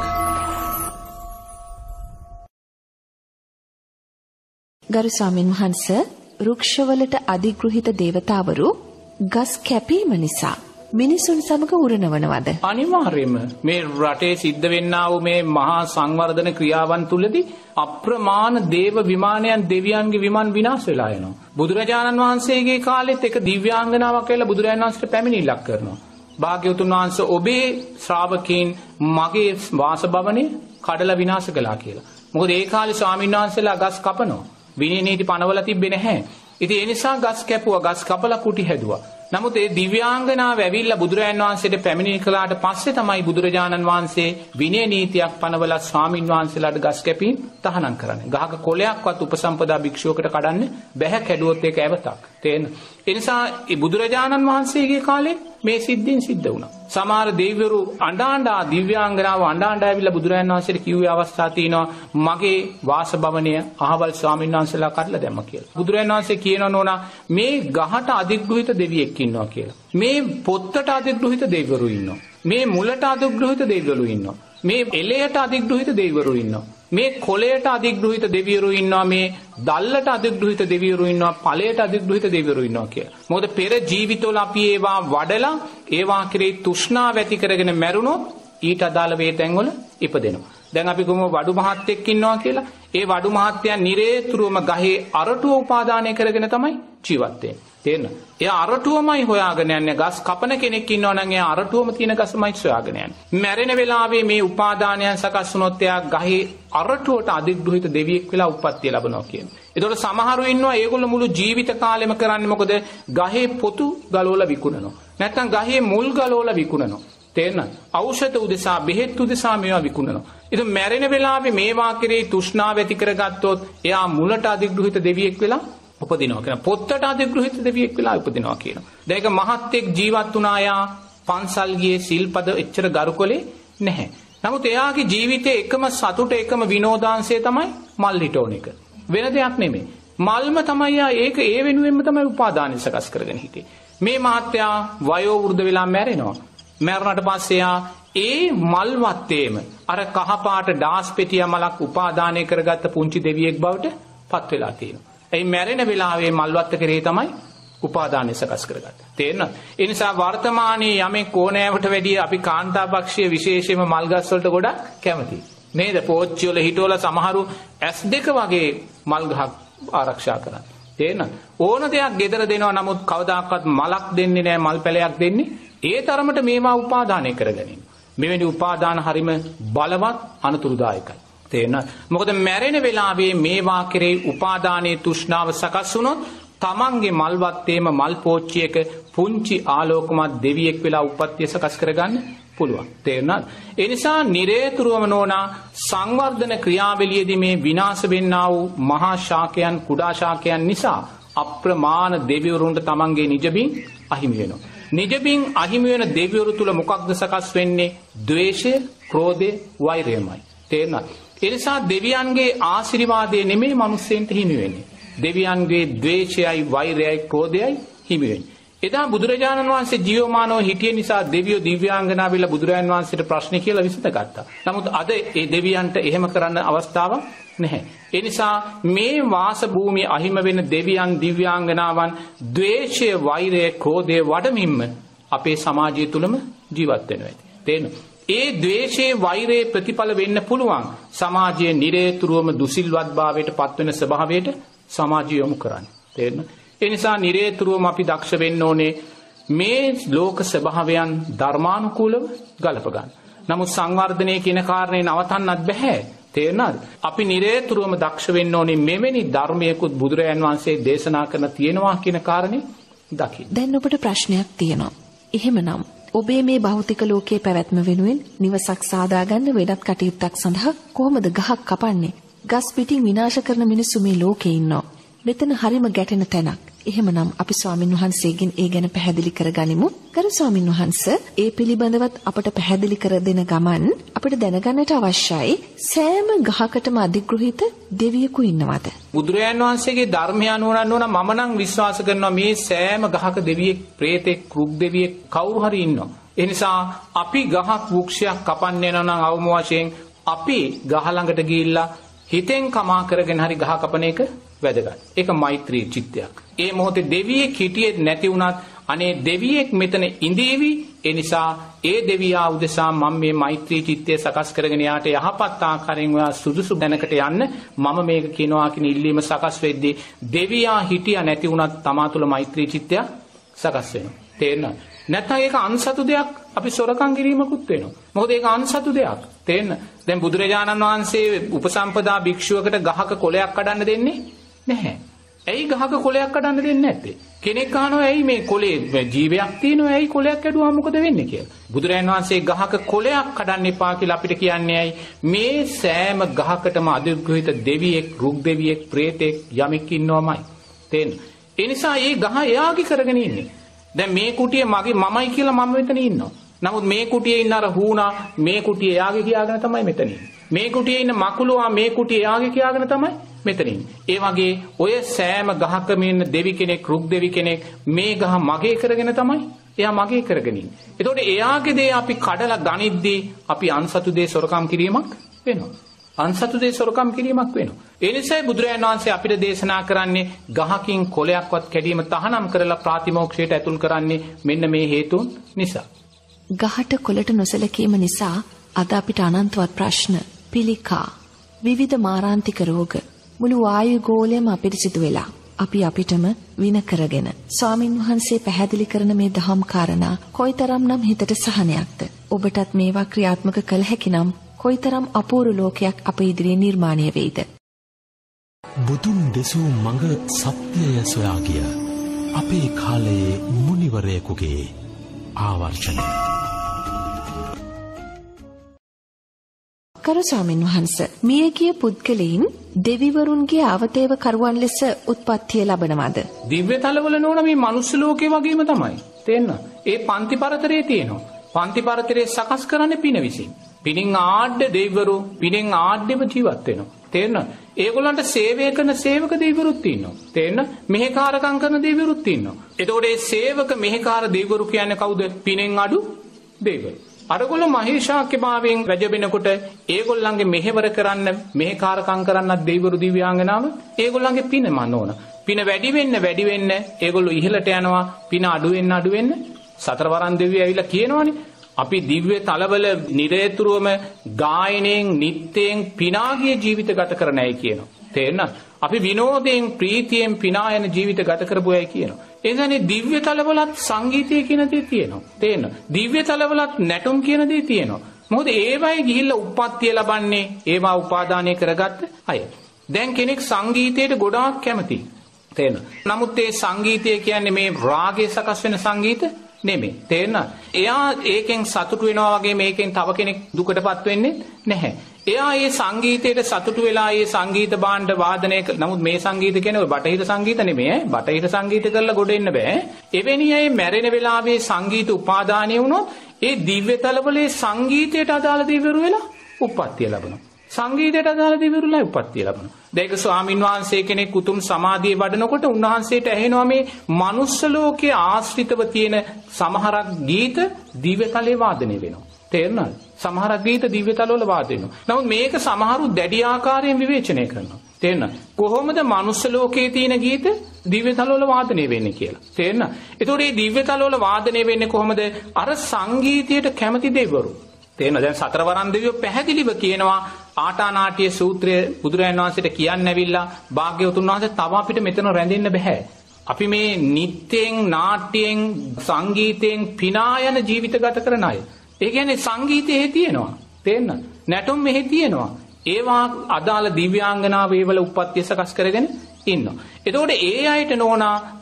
ගරු ස්වාමීන් වහන්ස, වෘක්ෂවලට අධිග්‍රහිත දේවතාවරු ගස් කැපීම නිසා මිනිසුන් සමග උරණවනවද? අනිවාර්යයෙන්ම මේ රටේ සිද්ධ වෙන්නා වූ මේ මහා සංවර්ධන ක්‍රියාවන් තුලදී අප්‍රමාණ දේව විමානයන් දෙවියන්ගේ විමන් විනාශ වෙලා යනවා. බුදුරජාණන් වහන්සේගේ කාලෙත් එක දිව්‍යාංගනාවක් කියලා බුදුරජාණන් වහන්සේට පැමිණිල්ලක් කරනවා. භාග්‍යවතුන් වහන්සේ ඔබේ ශ්‍රාවකීන් මගේ වාසභවනේ කඩලා විනාශ කළා කියලා. මොකද ඒ කාලේ ස්වාමීන් වහන්සේලා ගස් කපනවා. විනය නීති පනවලා තිබ්බේ නැහැ. ඉතින් ඒ නිසා ගස් කැපුවා, ගස් කපලා කුටි හැදුවා. නමුත් ඒ දිව්‍යාංගනාව ඇවිල්ලා බුදුරජාණන් වහන්සේට පැමිණිලි කළාට පස්සේ තමයි බුදුරජාණන් වහන්සේ විනය නීතියක් පනවලා ස්වාමින් වහන්සේලාට ගස් කැපීම් තහනම් කරන්නේ. ගහක කොළයක්වත් උපසම්පදා භික්ෂුවකට කඩන්න බැහැ, කැඩුවොත් ඒක ඇවතක්. තේන්න. ඒ නිසා බුදුරජාණන් වහන්සේගේ කාලේ මේ සිද්ධීන් සිද්ධ වුණා. සමහර දෙවිවරු අඬා දිව්‍යාංගනාව අඬා ඇවිල්ලා බුදුරජාණන් වහන්සේට කිව්වේ අවස්ථා තියෙනවා මගේ වාසභවනය අහවල් ස්වාමීන් වහන්සේලා කඩලා දැම්මා කියලා. බුදුරජාණන් වහන්සේ කියනවා නෝනා මේ ගහට අධිග්‍රහිත දෙවියෙක් ඉන්නවා කියලා. මේ පොත්තට අධිග්‍රහිත දෙවිවරු ඉන්නවා. මේ මුලට අධිග්‍රහිත දෙවිවරු ඉන්නවා. මේ එලයට අධිග්‍රහිත දෙවිවරු ඉන්නවා. මේ කොළයට අධිග්‍රහිත දෙවිවරු ඉන්නවා. මේ දල්ලට අධිග්‍රහිත දෙවිවරු ඉන්නවා. ඵලයට අධිග්‍රහිත දෙවිවරු ඉන්නවා කියලා. මොකද පෙර ජීවිතවල අපි ඒවා වඩලා ඒවා කෙරෙහි තෘෂ්ණාව ඇති කරගෙන මැරුණොත් ඊට අදාළ වේතැන්වල ඉපදෙනවා. දැන් අපි ගමු වඩු මහත්තයෙක් ඉන්නවා කියලා. ඒ වඩු මහත්තයා නිරේතුරුවම ගහේ අරටුව උපාදානය කරගෙන තමයි ජීවත් වෙන්නේ. තේරෙනවද? එයා අරටුවමයි හොයාගෙන යන්නේ. ගස් කපන කෙනෙක් ඉන්නවා නම් එයා අරටුවම තියෙන ගසමයි සොයාගෙන යන්නේ. මැරෙන වෙලාවේ මේ උපාදානයන් සකස් වුණොත් එයා ගහේ අරටුවට අධිග්‍රහිත දෙවියෙක් වෙලා උප්පත්තිය ලබනවා කියන්නේ. ඒතකොට සමහරු ඉන්නවා ඒගොල්ලෝ මුළු ජීවිත කාලෙම කරන්නේ මොකද? ගහේ පොතු ගලවලා විකුණනවා. නැත්නම් ගහේ මුල් ගලවලා විකුණනවා. තේරෙනවද? ඖෂධ උදෙසා, බෙහෙත් උදෙසා මේවා විකුණනවා. ඉතින් මැරෙන වෙලාවේ මේවා කෙරේ තෘෂ්ණාව ඇති කරගත්තොත් එයා මුලට අධිග්‍රහිත දෙවියෙක් වෙලා උපදිනවා කියන. පොත්තට අධිග්‍රහිත දෙවියෙක් වෙලා උපදිනවා කියනවා. දැන් ඒක මහත්ෙක් ජීවත් වුණා, යා පන්සල් ගියේ, සිල්පද එච්චර ගරුකොලේ නැහැ. නමුත් එයාගේ ජීවිතේ එකම සතුට, එකම විනෝදාංශය තමයි මල් හිටෝන එක. වෙන දෙයක් නෙමෙයි. මල්ම තමයි යා ඒක ඒ වෙනුවෙන්ම තමයි උපාදානය සකස් කරගෙන හිටියේ. මේ මහත්තයා වයෝ වෘද්ධ වෙලා මැරෙනවා. මැරුණාට පස්සේ යා ඒ මල් වත්තේම අර කහපාට ඩාස් පෙටිය මලක් උපාදානය කරගත්ත පුංචි දෙවියෙක් බවට පත් වෙලා තියෙනවා. ඒ මැරෙන වෙලාවේ මල්වත්ත කරේ තමයි උපාදානය සකස් කරගත්තේ. තේරෙනවද? ඒ නිසා වර්තමානයේ යමෙක් ඕනෑවට වැඩිය අපි කාන්තාපක්ෂයේ විශේෂයෙන්ම මල් ගස් වලට ගොඩක් කැමතියි. නේද? පෝච්චි වල හිටවල සමහරු S2 වගේ මල් ගහක් ආරක්ෂා කරන්නේ. තේරෙනවද? ඕන දෙයක් ගෙදර දෙනවා, නමුත් කවදාකවත් මලක් දෙන්නේ නැහැ, මල් පැලයක් දෙන්නේ. ඒ තරමට මේවා උපාදානය කරගනින්න. මෙවැනි උපාදාන හරිම බලවත් අනතුරුදායකයි. තේරෙනවද? මොකද මැරෙන වෙලාවේ මේවා කෙරේ උපාදානයේ තෘෂ්ණාව සකස් වුණොත් තමන්ගේ මල්වත්තේම මල් පෝච්චියක පුංචි ආලෝකමත් දෙවියෙක් වෙලා උප්පත්තිය සකස් කරගන්න පුළුවන්. තේරුණාද? ඒ නිසා නිරේතුරුවම නෝනා සංවර්ධන ක්‍රියාවලියේදී මේ විනාශ වෙන්නා වූ මහා ශාකයන්, කුඩා ශාකයන් නිසා අප්‍රමාණ දෙවිවරුන්ට තමන්ගේ නිජබින් අහිමි වෙනවා. නිජබින් අහිමි වෙන දෙවිවරු තුල මොකක්ද සකස් වෙන්නේ? ද්වේෂය, ක්‍රෝධය, වෛරයමයි. තේරුණාද? ඒ නිසා දෙවියන්ගේ ආශිර්වාදය නෙමෙයි මිනිස්සෙන්ට හිමි වෙන්නේ. දෙවියන්ගේ ද්වේෂයයි, වෛරයයි, ක්‍රෝධයයි හිමි වෙන්නේ. එදා බුදුරජාණන් වහන්සේ ජීවමානව හිටිය නිසා දෙවියෝ දිව්‍යාංගනාවිලා බුදුරජාණන් වහන්සේට ප්‍රශ්න කියලා විසඳගත්තා. නමුත් අද ඒ දෙවියන්ට එහෙම කරන්න අවස්ථාවක් නැහැ. ඒ නිසා මේ වාස භූමිය අහිම වෙන දෙවියන්, දිව්‍යාංගනාවන් ද්වේෂය, වෛරය, ක්‍රෝධය වඩමින්ම අපේ සමාජය තුලම ජීවත් වෙනවා. තේරෙනවද? ඒ ද්වේෂයේ, වෛරයේ ප්‍රතිඵල වෙන්න පුළුවන් සමාජයේ නිරේතුරුවම දුසිල්වත්භාවයට පත්වෙන ස්වභාවයට සමාජය යොමු කරන්නේ. තේරෙනවද? ඒ නිසා නිරේතුරුවම අපි දක්ෂ වෙන්න ඕනේ මේ ලෝක ස්වභාවයන් ධර්මානුකූලව ගලප ගන්න. නමුත් සංවර්ධනය කියන කාරණේ නවතන්නත් බෑ. තේරෙනවද? අපි නිරේතුරුවම දක්ෂ වෙන්න ඕනේ මෙවැනි ධර්මයකුත් බුදුරයන් වහන්සේ දේශනා කරන තියෙනවා කියන කාරණේ දකින්න. දැන් ඔබට ප්‍රශ්නයක් තියෙනවා. එහෙමනම් ඔබේ මේ භෞතික ලෝකයේ පැවැත්ම වෙනුවෙන් නිවසක් සාදා ගන්න වෙනත් කටයුත්තක් සඳහා කොහොමද ගහක් කපන්නේ? ගස් පිටින් විනාශ කරන මිනිස්සු මේ ලෝකේ ඉන්නවා. මෙතන හරිම ගැටෙන තැනක්. එහෙමනම් අපි ස්වාමින් වහන්සේගෙන් ඒ ගැන පැහැදිලි කරගනිමු. ගරු ස්වාමින් වහන්සේ, ඒ පිළිබඳවත් අපට පැහැදිලි කර දෙන ගමන් අපිට දැනගන්නට අවශ්‍යයි සෑම ගහකටම අධිග්‍රහිත දෙවියෙකු ඉන්නවද? බුදුරජාන් වහන්සේගේ ධර්මය අනුව මම නම් විශ්වාස කරනවා මේ සෑම ගහක දෙවියෙක්, ප්‍රේතෙක්, රුක් දෙවියෙක් කවුරු හරි ඉන්නවා. ඒ නිසා අපි ගහක් වෘක්ෂයක් කපන්න යනවා නම් අවම වශයෙන් අපි ගහ ළඟට ගිහිල්ලා හිතෙන් කමා කරගෙන හරි ගහ කපන එක වැදගත්. ඒක මෛත්‍රී චිත්තයක්. ඒ මොහොතේ දෙවියෙක් හිටියේ නැති වුණත් අනේ දෙවියෙක් මෙතන ඉඳීවි. ඒ නිසා ඒ දෙවියා උදෙසා මම මේ මෛත්‍රී චිත්තය සකස් කරගෙන යාට යහපත් ආකාරයෙන් ඔයා සුදුසු දැනකට යන්න මම මේක කියනවා කියන ඉල්ලීම සකස් වෙද්දී දෙවියා හිටියා නැති වුණත් තමා තුළ මෛත්‍රී චිත්තය සකස් වෙනවා. තේරෙනවද? නැත්නම් ඒක අන්සතු දෙයක් අපි සොරකම් කිරීමකුත් වෙනවා. මොකද ඒක අන්සතු දෙයක්. තේරෙනවද? දැන් බුදුරජාණන් වහන්සේ උපසම්පදා භික්ෂුවකට ගහක කොළයක් කඩන්න දෙන්නේ නැහැ. ඇයි ගහක කොළයක් කඩන්න දෙන්නේ නැත්තේ? කෙනෙක් අහනවා ඇයි මේ කොළේ ජීවයක් තියෙනවා ඇයි කොළයක් කැඩුවා මොකද වෙන්නේ කියලා. බුදුරජාණන් වහන්සේ ගහක කොළයක් කඩන්න එපා කියලා අපිට කියන්නේ ඇයි? මේ සෑම ගහකටම අධිග්‍රහිත දෙවියෙක්, රුක් දෙවියෙක්, ප්‍රේතෙක් යමෙක් ඉන්නවමයි. තේන්න. ඒ නිසා මේ ගහ එයාගේ කරගෙන ඉන්නේ. දැන් මේ කුටිය මමයි කියලා මම මෙතන ඉන්නවා. නමුත් මේ කුටියේ ඉන්න අර හුණා මේ කුටිය එයාගේ කියාගෙන තමයි මෙතන ඉන්නේ. මේ කුටියේ ඉන්න මකුලුවා මේ කුටිය එයාගේ කියාගෙන තමයි මෙතන ඉන්නේ. ඒ වගේ ඔය සෑම ගහකම ඉන්න දෙවි කෙනෙක්, රුක් දෙවි කෙනෙක් මේ ගහ මගේ කරගෙන තමයි එයා මගේ කරගෙන ඉන්නේ. එතකොට එයාගේ දේ අපි කඩලා ගනිද්දී අපි අන්සතු දේ සොරකම් කිරීමක් වෙනවා. අන්සතු දේ සොරකම් කිරීමක් වෙනවා. ඒ නිසායි බුදුරජාණන් වහන්සේ අපිට දේශනා කරන්නේ ගහකින් කොළයක්වත් කැඩීම තහනම් කරලා ප්‍රාතිමෝක්ෂයට ඇතුල් කරන්නේ මෙන්න මේ හේතුන් නිසා. ගහට කොළට නොසලකීම නිසා අද අපිට අනන්තවත් ප්‍රශ්න, පිළිකා, විවිධ මාරාන්තික රෝග මුළු වායු ගෝලයම අපිරිසිදු වෙලා අපි අපිටම වින කරගෙන ස්වාමින් වහන්සේ පැහැදිලි කරන මේ දහම් කාරණා කොයිතරම්නම් හිතට සහනයක්ද? ඔබටත් මේවා ක්‍රියාත්මක කළ හැකි නම් කොයිතරම් අපූර්ව ලෝකයක් අප ඉදිරියේ නිර්මාණය වෙයිද? බුදුන් දෙසූ මඟ සත්‍යය සොයා ගිය අපේ කාලයේ මුනිවරයෙකුගේ ආවර්ෂණය. කරු ස්වාමින් වහන්සේ, මියගිය පුද්ගලයන් දෙවිවරුන්ගේ අවතේව කරුවන් ලෙස උත්පත්තිය ලබනවද? දිව්‍ය තලවල නෝන මේ මනුස්ස ලෝකේ වගේම තමයි. තේන්න? ඒ පන්ති පරතරේ තියෙනවා. පන්ති පරතරේ සකස් කරන්නේ පින විසින්. පිනින් ආඩ්‍ය දෙවිවරු පිනෙන් ආඩ්‍යව ජීවත් වෙනවා. තේන්න? ඒගොල්ලන්ට සේවය කරන සේවක දෙවිවරුත් ඉන්නවා. තේන්න? මෙහෙකාරකම් කරන දෙවිවරුත් ඉන්නවා. එතකොට මේ සේවක මෙහෙකාර දෙවිවරු කියන්නේ කවුද? පිනෙන් අඩු දෙවිවරු. අරගොල්ලෝ මහේශාක්‍ය භාවයෙන් රජ වෙනකොට ඒගොල්ලන්ගේ මෙහෙවර කරන්න මෙහෙකාරකම් කරන්නත් දෙවිවරු දිව්‍යාංගනාව ඒගොල්ලන්ගේ පින මන ඕන. පින වැඩි වෙන්න ඒගොල්ලෝ ඉහළට යනවා. පින අඩු වෙන්න සතරවරන් දෙවියෝ ඇවිල්ලා කියනවනේ අපි දිව්‍ය තලවල නිරේතුරුවම ගායනයෙන් නිත්‍යයෙන් පිනාගිය ජීවිත ගත කරන්නයි කියනවා. තේරෙනවද? අපි විනෝදයෙන් ප්‍රීතියෙන් පිනායන ජීවිත ගත කරපු අය කියනවා. ඒ කියන්නේ දිව්‍ය තලවලත් සංගීතය කියන දේ තියෙනවා. තේරෙනවද? දිව්‍ය තලවලත් නැටුම් කියන දේ තියෙනවා. මොකද ඒවයි ගිහිල්ලා උප්පත්තිය ලබන්නේ ඒවා උපාදානය කරගත්ත අය. දැන් කෙනෙක් සංගීතයට ගොඩාක් කැමතියි. තේරෙනවද? නමුත් ඒ සංගීතය කියන්නේ මේ රාගය සකස් වෙන සංගීත නෙමෙයි. තේරෙනවද? එයා ඒකෙන් සතුටු වෙනවා වගේ මේකෙන් තව කෙනෙක් දුකටපත් වෙන්නේ නැහැ. එයා ඒ සංගීතයට සතුටු වෙලා ඒ සංගීත භාණ්ඩ වාදනය නමුත් මේ සංගීත කියන්නේ ඔය බටහිර සංගීත නෙමෙයි. බටහිර සංගීත කරලා ගොඩ එන්න බෑ. එවැනි අය මැරෙන වෙලාවේ සංගීත උපාදානය වුණොත් ඒ දිව්‍ය තලවලේ සංගීතයට අදාළ දෙවිවරු වෙලා උප්පත්තිය ලබනවා. සංගීතයට අදාළ දෙවිවරුලා උප්පත්තිය ලබනවා. දැන් ස්වාමින් වහන්සේ කෙනෙක් උතුම් සමාධිය වඩනකොට උන්වහන්සේට ඇහෙනවා මේ මනුස්ස ලෝකයේ ආශ්‍රිතව තියෙන සමහරක් ගීත දිව්‍ය තලයේ වාදනය වෙනවා. තේරුණාද? සමහරක් ගීත දිව්‍ය තලවල වාදනය වෙනවා. නමුත් මේක සමහරු දැඩි ආකාරයෙන් විවේචනය කරනවා. තේරුණාද? කොහොමද මනුස්ස ලෝකයේ තියෙන ගීත දිව්‍ය තලවල වාදනය වෙන්නේ කියලා. තේරුණාද? ඒතකොට මේ දිව්‍ය තලවල වාදනය වෙන්නේ කොහොමද? අර සංගීතයට කැමති දෙවිවරු. තේරෙනවද? දැන් සතරවරන් දෙවියෝ පැහැදිලිව කියනවා ආටානාටිය සූත්‍රයේ බුදුරජාණන් වහන්සේට කියන්න ඇවිල්ලා භාග්‍යවතුන් වහන්සේ තව අපිට මෙතන රැඳෙන්න බෑ. අපි මේ නිත්‍යයෙන් නාට්‍යයෙන් සංගීතයෙන් පිනායන ජීවිත ගත කරන අය. ඒ කියන්නේ සංගීතයේ තියෙනවා. තේරෙනවද? නැටුම් මෙහි තියෙනවා. ඒවා අදාළ දිව්‍යාංගනාව ඒවල උප්පත්තිය සකස් කරගෙන ඉන්නවා. එතකොට ඒ අයට නෝනා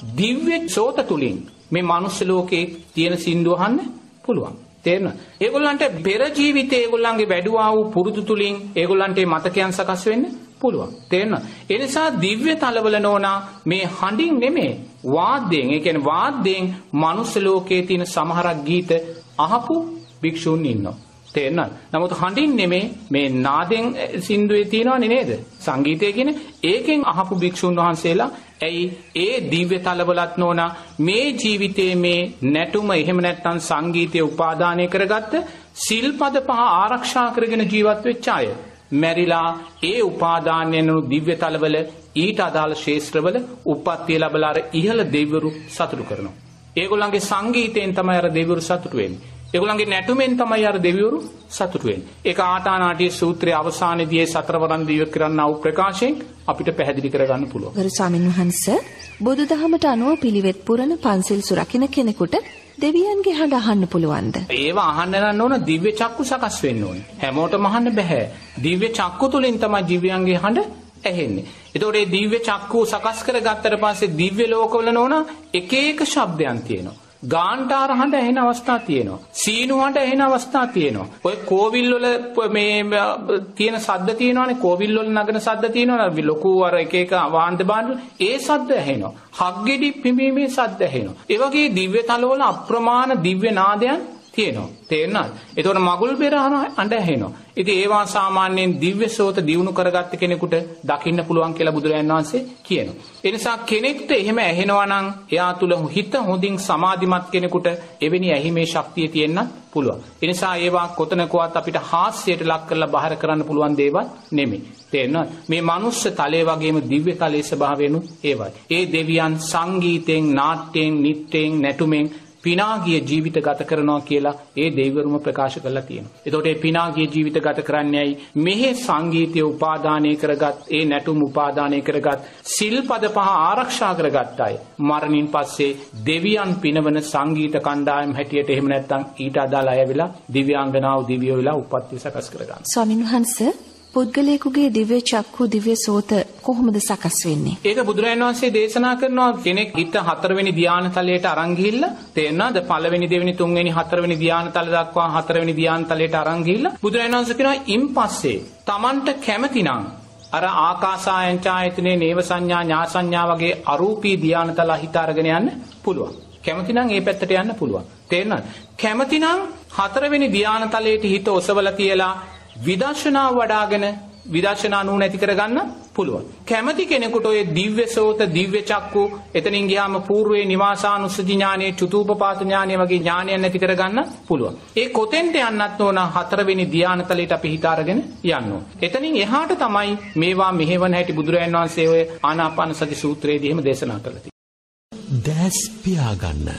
දිව්‍ය සෝත තුලින් මේ මනුස්ස ලෝකේ තියෙන සින්දු අහන්න පුළුවන්. තේරෙනවද? ඒගොල්ලන්ට පෙර ජීවිතේ ඒගොල්ලන්ගේ වැඩුවා වූ පුරුදු තුලින් ඒගොල්ලන්ට මතකයන් සකස් වෙන්න පුළුවන්. තේරෙනවද? ඒ නිසා දිව්‍ය තලවල නෝනා මේ හඬින් නෙමෙයි වාද්‍යයෙන්, ඒ කියන්නේ වාද්‍යයෙන් මනුස්ස ලෝකයේ තියෙන සමහරක් ගීත අහපු භික්ෂුන් ඉන්නවා. තේරෙනවද? නමුත් හඬින් නෙමෙයි මේ නාදෙන් සින්දුවේ තියෙනවනේ නේද? සංගීතය කියන්නේ ඒකෙන් අහපු භික්ෂුන් වහන්සේලා ඇයි ඒ දිව්‍ය තලවලත් නෝනා මේ ජීවිතයේ මේ නැටුම එහෙම නැත්නම් සංගීතය උපාදානය කරගත්ත සිල්පද පහ ආරක්ෂා කරගෙන ජීවත් වෙච්ච අය මැරිලා ඒ උපාදානයෙන් දිව්‍ය තලවල ඊට අදාළ ශේෂ්ත්‍රවල උප්පත්තිය ලැබලා අර ඉහළ දෙවිවරු සතුටු කරනවා. ඒගොල්ලන්ගේ සංගීතයෙන් තමයි අර දෙවිවරු සතුටු වෙන්නේ. ඒගොල්ලන්ගේ නැටුමෙන් තමයි අර දෙවිවරු සතුටු වෙන්නේ. ඒක ආටානාටිය සූත්‍රයේ අවසානයේදී සතරවරන් දිව්‍ය කරන්නා වූ ප්‍රකාශයෙන් අපිට පැහැදිලි කරගන්න පුළුවන්. ගරු ස්වාමීන් වහන්සේ බුදුදහමට අනුව පිළිවෙත් පුරන පන්සිල් සුරකින්න කෙනෙකුට දෙවියන්ගේ හඬ අහන්න පුළුවන්ද? ඒවා අහන්න නම් ඕන දිව්‍ය චක්කු සකස් වෙන්න ඕනේ. හැමෝටම අහන්න බෑ. දිව්‍ය චක්කු තුලින් තමයි දිව්‍යයන්ගේ හඬ ඇහෙන්නේ. ඒතකොට මේ දිව්‍ය චක්කු සකස් කරගත්තට පස්සේ දිව්‍ය ලෝකවල නෝන එක එක ශබ්දයන් තියෙනවා. ගාන්ටාර හඬ ඇහෙන අවස්ථා තියෙනවා. සීනු හඬ ඇහෙන අවස්ථා තියෙනවා. ඔය කෝවිල් වල මේ තියෙන ශබ්ද තියෙනවානේ. කෝවිල් වල නගන ශබ්ද තියෙනවනේ. ලොකු අර එක එක වාන්ද බාන්ද ඒ ශබ්ද ඇහෙනවා. හග්ගෙඩි පිඹීමේ ශබ්ද ඇහෙනවා. ඒ වගේ දිව්‍ය තලවල අප්‍රමාණ දිව්‍ය නාදයන් තියෙනවා. තේරෙනවද? ඒතකොට මගුල් බෙර හඬ ඇහෙනවා. ඉතින් ඒවා සාමාන්‍යයෙන් දිව්‍ය සෝත දියුණු කරගත්ත කෙනෙකුට දකින්න පුළුවන් කියලා බුදුරජාණන් වහන්සේ කියනවා. ඒ නිසා කෙනෙක්ට එහෙම ඇහෙනවා නම් එයා තුල හිත හොඳින් සමාධිමත් කෙනෙකුට එවැනි ඇහිමේ ශක්තිය තියෙන්න පුළුවන්. ඒ නිසා ඒවා කොතනකවත් අපිට හාස්‍යයට ලක් කරලා බාහිර කරන්න පුළුවන් දේවල් නෙමෙයි. තේරෙනවද? මේ මනුස්ස තලයේ වගේම දිව්‍ය තලයේ ස්වභාවයනු ඒවයි. ඒ දෙවියන් සංගීතයෙන්, නාට්‍යයෙන්, නිත්‍යයෙන්, නැටුමෙන් පිනාගිය ජීවිත ගත කරනවා කියලා ඒ දෙවිවරුම ප්‍රකාශ කරලා තියෙනවා. එතකොට මේ පිනාගිය ජීවිත ගත කරන්නේයි මෙහි සංගීතය උපාදානය කරගත්, ඒ නැටුම් උපාදානය කරගත්, සිල්පද පහ ආරක්ෂා කරගත් අය මරණින් පස්සේ දෙවියන් පිනවන සංගීත කණ්ඩායම් හැටියට එහෙම නැත්නම් ඊට අදාළ අය වෙලා දිව්‍යාංගනාව දිව්‍ය වෙලා උප්පත්ති සකස් කරගන්නවා. ස්වාමීන් වහන්සේ පුද්ගලයෙකුගේ දිව්‍ය චක්කු දිව්‍ය සෝත කොහොමද සකස් වෙන්නේ? ඒක බුදුරජාණන් වහන්සේ දේශනා කරනවා කෙනෙක් හිත 4 වෙනි ධ්‍යාන තලයට අරන් ගිහිල්ලා තේරෙනවද? 1 වෙනි 2 වෙනි 3 වෙනි 4 වෙනි ධ්‍යාන තල දක්වා 4 වෙනි ධ්‍යාන තලයට අරන් ගිහිල්ලා බුදුරජාණන් වහන්සේ කියනවා ඉන් පස්සේ Tamanට කැමතිනම් අර ආකාසායන ඡායතනේ නේව සංඥා ඥා සංඥා වගේ අරූපී ධ්‍යාන තල හිත අරගෙන යන්න පුළුවන්. කැමතිනම් ඒ පැත්තට යන්න පුළුවන්. තේරෙනවද? කැමතිනම් 4 වෙනි ධ්‍යාන තලයට හිත ඔසවලා තියලා විදර්ශනා වඩාගෙන විදර්ශනා නුවණ ඇති කරගන්න පුළුවන්. කැමැති කෙනෙකුට ඔය දිව්‍ය සෝත දිව්‍ය චක්කු එතනින් ගියාම పూర్වේ නිවාසානුස්සති ඥානෙ චතුූපපාත ඥානෙ වගේ ඥානයන් ඇති කරගන්න පුළුවන්. ඒ කොතෙන්ට යන්නත් ඕන 4 වෙනි ධ්‍යාන තලයට අපි හිත අරගෙන යන්න ඕන. එතනින් එහාට තමයි මේවා මෙහෙවන හැටි බුදුරජාණන් වහන්සේ ඔය ආනාපාන සති සූත්‍රයේදී එහෙම දේශනා කළා තියෙනවා. දැස් පියාගන්න.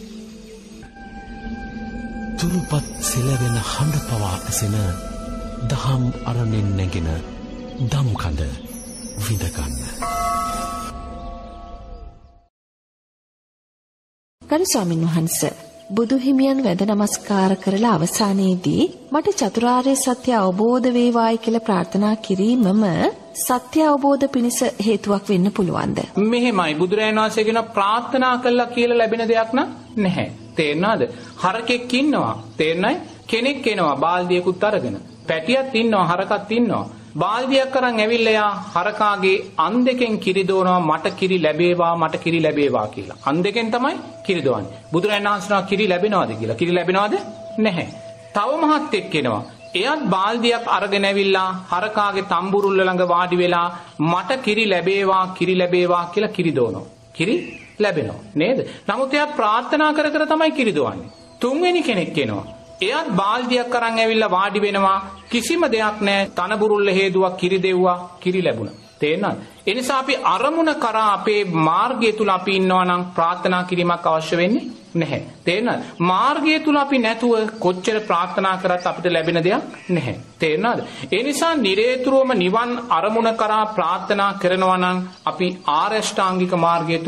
තුරුපත් සෙලවෙන හඬ පවා ඇසෙන දහම් අරණෙන් නැගෙන දම්කඳ විඳගන්න. ගරු ස්වාමීන් වහන්සේ බුදු හිමියන් වැඳ නමස්කාර කරලා අවසානයේදී මට චතුරාර්ය සත්‍ය අවබෝධ වේවායි කියලා ප්‍රාර්ථනා කිරීමම සත්‍ය අවබෝධ පිණිස හේතුවක් වෙන්න පුළුවන්ද? මෙහෙමයි බුදුරජාණන් වහන්සේ කියන ප්‍රාර්ථනා කළා කියලා ලැබෙන දෙයක් නැහැ. තේරෙනවද? හරකෙක් ඉන්නවා. තේරෙනයි? කෙනෙක් එනවා බාල්දියකුත් අරගෙන. පැටියක් ඉන්නවා, හරකක් ඉන්නවා. බාල්දියක් අරන් ඇවිල්ලා යා හරකාගේ අන් දෙකෙන් කිරි දෝනවා මට කිරි ලැබේවා මට කිරි ලැබේවා කියලා. අන් දෙකෙන් තමයි කිරි දෝවන්නේ. බුදුරජාණන් වහන්සේනවා කිරි ලැබෙනවද කියලා. කිරි ලැබෙනවද? නැහැ. තව මහත්තෙක් එනවා. එයාත් බාල්දියක් අරගෙන ඇවිල්ලා හරකාගේ තම්බුරුල්ල ළඟ වාඩි වෙලා මට කිරි ලැබේවා කියලා කිරි දෝනවා. කිරි ලැබෙනවා නේද? නමුත් එයා ප්‍රාර්ථනා කර කර තමයි කිරි දෝවන්නේ. තුන්වෙනි කෙනෙක් එනවා. එයාත් බාල්දියක් අරන් ඇවිල්ලා වාඩි වෙනවා. කිසිම දෙයක් නැහැ. තනබුරුල්ල හේදුවක් කිරි දෙව්වා කිරි ලැබුණා. තේරෙනවද? ඒ නිසා අපි අරමුණ කරා අපේ මාර්ගය තුල අපි ඉන්නවා නම් ප්‍රාර්ථනා කිරීමක් අවශ්‍ය වෙන්නේ නැහැ. තේරෙනවද? මාර්ගය තුල අපි නැතුව කොච්චර ප්‍රාර්ථනා කරත් අපිට ලැබෙන දෙයක් නැහැ. තේරෙනවද? ඒ නිසා නිරේතුරුවම නිවන් අරමුණ කරා ප්‍රාර්ථනා කරනවා නම් අපි ආර්ය අෂ්ටාංගික මාර්ගය තුල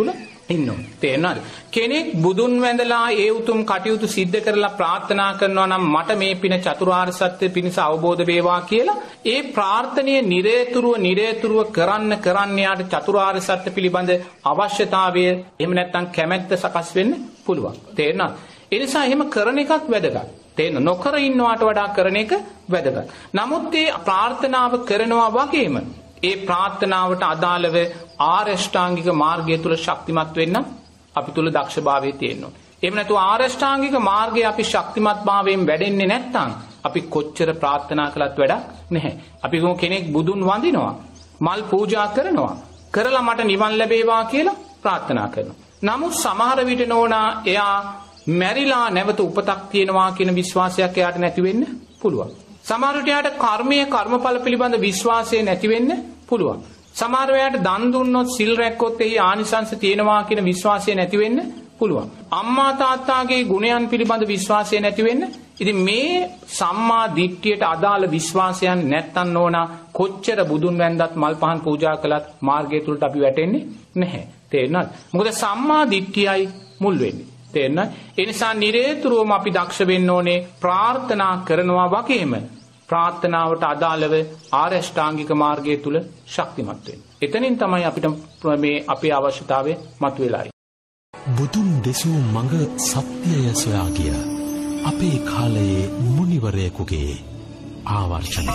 ඉන්නවා. තේරෙනවද? කෙනෙක් බුදුන් වැඳලා ඒ උතුම් කටයුතු සිද්ධ කරලා ප්‍රාර්ථනා කරනවා නම් මට මේ පින චතුරාර්ය සත්‍ය පිණිස අවබෝධ වේවා කියලා ඒ ප්‍රාර්ථනීය නිරේතුරුව කරන්න යාට චතුරාර්ය සත්‍ය පිළිබඳ අවශ්‍යතාවය එහෙම නැත්නම් කැමැත්ත සකස් වෙන්න පුළුවන්. තේරෙනවද? ඒ නිසා එහෙම කරන එකත් වැදගත්. තේරෙන නොකර ඉන්නවට වඩා කරන එක වැදගත්. නමුත් මේ ප්‍රාර්ථනාව කරනවා වගේම ඒ ප්‍රාර්ථනාවට අදාළව ආරෂ්ඨාංගික මාර්ගය තුල ශක්තිමත් වෙන්න අපි තුල දක්ෂභාවය තියෙනවා. එහෙම නැතුව ආරෂ්ඨාංගික මාර්ගයේ අපි ශක්තිමත් භාවයෙන් වැඩෙන්නේ නැත්නම් අපි කොච්චර ප්‍රාර්ථනා කළත් වැඩක් නැහැ. අපි කෙනෙක් බුදුන් වඳිනවා, මල් පූජා කරනවා, කරලා මට නිවන් ලැබේවා කියලා ප්‍රාර්ථනා කරනවා. නමුත් සමහර විට නෝනා එයා මැරිලා නැවත උපතක් තියෙනවා කියන විශ්වාසයක් එයාට නැති වෙන්න පුළුවන්. සමහර විට එයාට කර්මඵල පිළිබඳ විශ්වාසය නැති වෙන්න පුළුවන්. සමහර වෙලාවට දන් දුන්නොත් සිල් රැක්කොත් එහි ආනිසංස තියෙනවා කියන විශ්වාසය නැති වෙන්න පුළුවන්. අම්මා තාත්තාගේ ගුණයන් පිළිබඳ විශ්වාසය නැති වෙන්න. ඉතින් මේ සම්මා දිට්ඨියට අදාළ විශ්වාසයන් නැත්තන් නෝනා කොච්චර බුදුන් වැන්දත් මල් පහන් පූජා කළත් මාර්ගය තුලට අපි වැටෙන්නේ නැහැ. තේරෙනවද? මොකද සම්මා දිට්ඨියයි මුල් වෙන්නේ. තේරෙනවද? ඒ නිසා නිරේතුරුවම අපි දක්ෂ වෙන්න ඕනේ ප්‍රාර්ථනා කරනවා වගේම ප්‍රාර්ථනාවට අදාළව ආරෂ්ඨාංගික මාර්ගය තුල ශක්තිමත් වෙන්න. එතනින් තමයි අපිට මේ අපේ අවශ්‍යතාවය මතුවලා ඉන්නේ. බුදුන් දෙසූ මඟ සත්‍යය සොයා ගිය අපේ කාලයේ මුනිවරයෙකුගේ ආවර්ෂණය.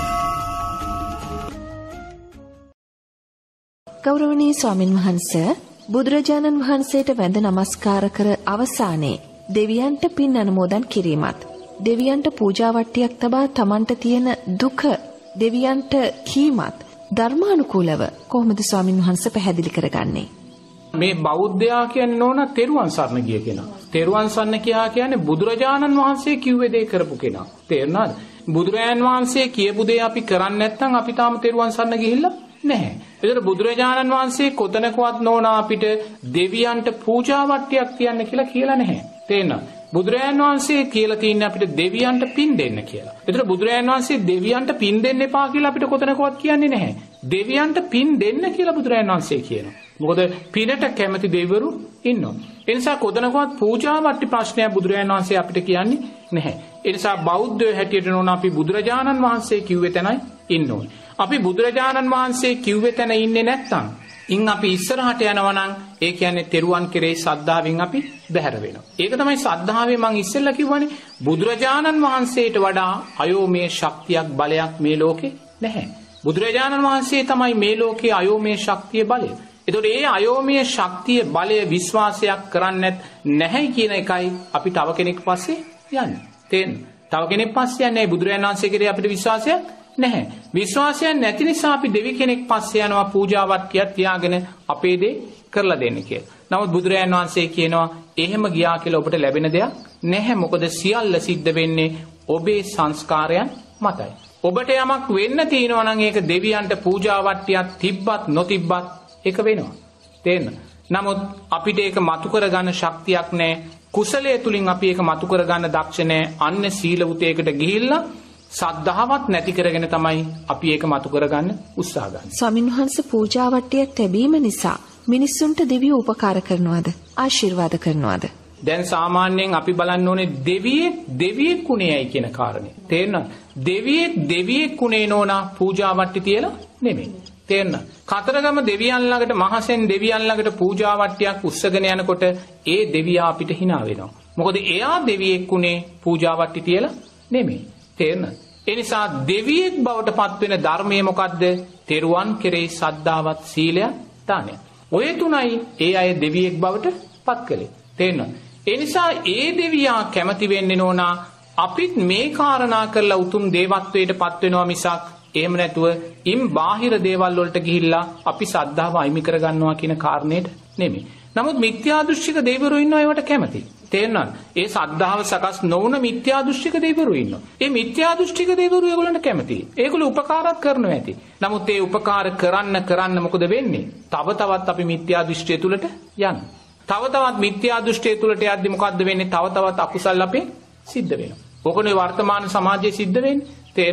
ගෞරවනීය ස්වාමින් වහන්සේ බුදුරජාණන් වහන්සේට වැඳ නමස්කාර කර අවසානයේ දෙවියන්ට පින් අනුමෝදන් කිරීමත් දෙවියන්ට පූජාවට්ටියක් තබා තමන්ට තියෙන දුක දෙවියන්ට කීමත් ධර්මානුකූලව කොහොමද ස්වාමින් වහන්සේ පැහැදිලි කරගන්නේ? මේ බෞද්ධයා කියන්නේ නෝන තෙරුවන් සරණ ගිය කෙනා. තෙරුවන් සරණ කියන්නේ බුදුරජාණන් වහන්සේ කිව්වේ දේ කරපු කෙනා. තේරුණාද? බුදුරජාණන් වහන්සේ කියපු දේ අපි කරන්නේ නැත්නම් අපි තාම තෙරුවන් සරණ ගිහිල්ලා නැහැ. ඒතර බුදුරජාණන් වහන්සේ කොතනකවත් නෝනා අපිට දෙවියන්ට පූජාවට්ටියක් තියන්න කියලා නැහැ. තේරෙනවද? බුදුරජාණන් වහන්සේ කියලා තියන්නේ අපිට දෙවියන්ට පින් දෙන්න කියලා. ඒතර බුදුරජාණන් වහන්සේ දෙවියන්ට පින් දෙන්න එපා කියලා අපිට කොතනකවත් කියන්නේ නැහැ. දෙවියන්ට පින් දෙන්න කියලා බුදුරජාණන් වහන්සේ කියනවා. මොකද පිනට කැමති දෙවිවරු ඉන්නවා. ඒ නිසා කොතනකවත් පූජාවට්ටි ප්‍රශ්නයක් බුදුරජාණන් වහන්සේ අපිට කියන්නේ නැහැ. ඒ නිසා බෞද්ධයෝ හැටියට නෝන අපි බුදුරජාණන් වහන්සේ කිව්වේ තැනයි ඉන්න ඕනේ. අපි බුදුරජාණන් වහන්සේ කිව්වේ තැන ඉන්නේ නැත්නම් ඉන් අපි ඉස්සරහට යනවා නම් ඒ කියන්නේ තෙරුවන් කෙරේ ශ්‍රද්ධාවෙන් අපි බැහැර වෙනවා. ඒක තමයි ශ්‍රද්ධාවේ මම ඉස්සෙල්ලා කිව්වනේ බුදුරජාණන් වහන්සේට වඩා අයෝමේ ශක්තියක් බලයක් මේ ලෝකේ නැහැ. බුදුරජාණන් වහන්සේ තමයි මේ ලෝකේ අයෝමේ ශක්තිය බලය. ඒතකොට ඒ අයෝමේ ශක්තිය බලය විශ්වාසයක් කරන්නේ නැහැ කියන එකයි අපි තව කෙනෙක් පස්සේ යන්නේ. තේරෙනවද? තව කෙනෙක් පස්සේ යන්නේ බුදුරජාණන් වහන්සේ කෙරේ අපිට විශ්වාසයක් නැහැ. විශ්වාසයක් නැති නිසා අපි දෙවි කෙනෙක් පස්සේ යනවා පූජාවට්ටියක් තියාගෙන අපේ දේ කරලා දෙන්න කියලා. නමුත් බුදුරජාණන් වහන්සේ කියනවා එහෙම ගියා කියලා ඔබට ලැබෙන දෙයක් නැහැ. මොකද සියල්ල සිද්ධ වෙන්නේ ඔබේ සංස්කාරයන් මතයි. ඔබට යමක් වෙන්න තියෙනවා නම් ඒක දෙවියන්ට පූජාවට්ටියක් තිබ්බත් නොතිබ්බත් ඒක වෙනවා. තේරෙනවද? නමුත් අපිට ඒක මතු කරගන්න ශක්තියක් නැහැ. කුසලයේ තුලින් අපි ඒක මතු කරගන්න දක්ෂ නැහැ. අන්න සීල උතේකට ගිහිල්ලා සද්ධාවත් නැති කරගෙන තමයි අපි ඒක මතු කරගන්න උත්සාහ ගන්න. ස්වාමින් වහන්සේ පූජාවට්ටියක් ලැබීම නිසා මිනිස්සුන්ට දෙවියෝ උපකාර කරනවද? ආශිර්වාද කරනවද? දැන් සාමාන්‍යයෙන් අපි බලන්න ඕනේ දෙවියෙක් කුණේයි කියන කාරණේ. තේරෙනවද? දෙවියෙක් කුණේ නෝනා පූජාවට්ටි තියලා නෙමෙයි. තේරෙනවද? කතරගම දෙවියන් ළඟට මහසෙන් දෙවියන් ළඟට පූජාවට්ටියක් උස්සගෙන යනකොට ඒ දෙවියා අපිට hina වෙනවා. මොකද එයා දෙවියෙක් කුණේ පූජාවට්ටි තියලා නෙමෙයි. තේරෙනවද? ඒ නිසා දෙවියෙක් බවට පත් වෙන ධර්මය මොකද්ද? තෙරුවන් කෙරෙහි සද්ධාවත් සීලය දානය. ඔය තුනයි ඒ අය දෙවියෙක් බවට පත් කළේ. තේරෙනවද? ඒ නිසා ඒ දෙවියා කැමති වෙන්නේ නෝනා අපිත් මේ කාරණා කරලා උතුම් දේවත්වයට පත් වෙනවා මිසක් එහෙම නැතුව ඉම් බාහිර දේවල් වලට ගිහිල්ලා අපි සද්ධාව අයිමි කරගන්නවා කියන කාරණේට නෙමෙයි. නමුත් මිත්‍යා දෘෂ්ටික දෙවිවරු ඉන්නවා ඒවට කැමති. තේරෙනවද? ඒ සද්ධාව සකස් නොවුන මිත්‍යා දෘෂ්ටික දෙවිවරු ඉන්නවා. ඒ මිත්‍යා දෘෂ්ටික දෙවිවරු ඒගොල්ලන්ට කැමතියි. ඒගොල්ලෝ උපකාරات කරනවා ඇති. නමුත් ඒ උපකාර කරන්න මොකද වෙන්නේ? තව තවත් අපි මිත්‍යා දෘෂ්ටිය තුලට යනවා. තව තවත් මිත්‍යා දෘෂ්ටිය තුලට යද්දි මොකද්ද වෙන්නේ? තව තවත් අකුසල් අපේ සිද්ධ වෙනවා. ඕකනේ වර්තමාන සමාජයේ සිද්ධ වෙන්නේ. තේරෙනවද?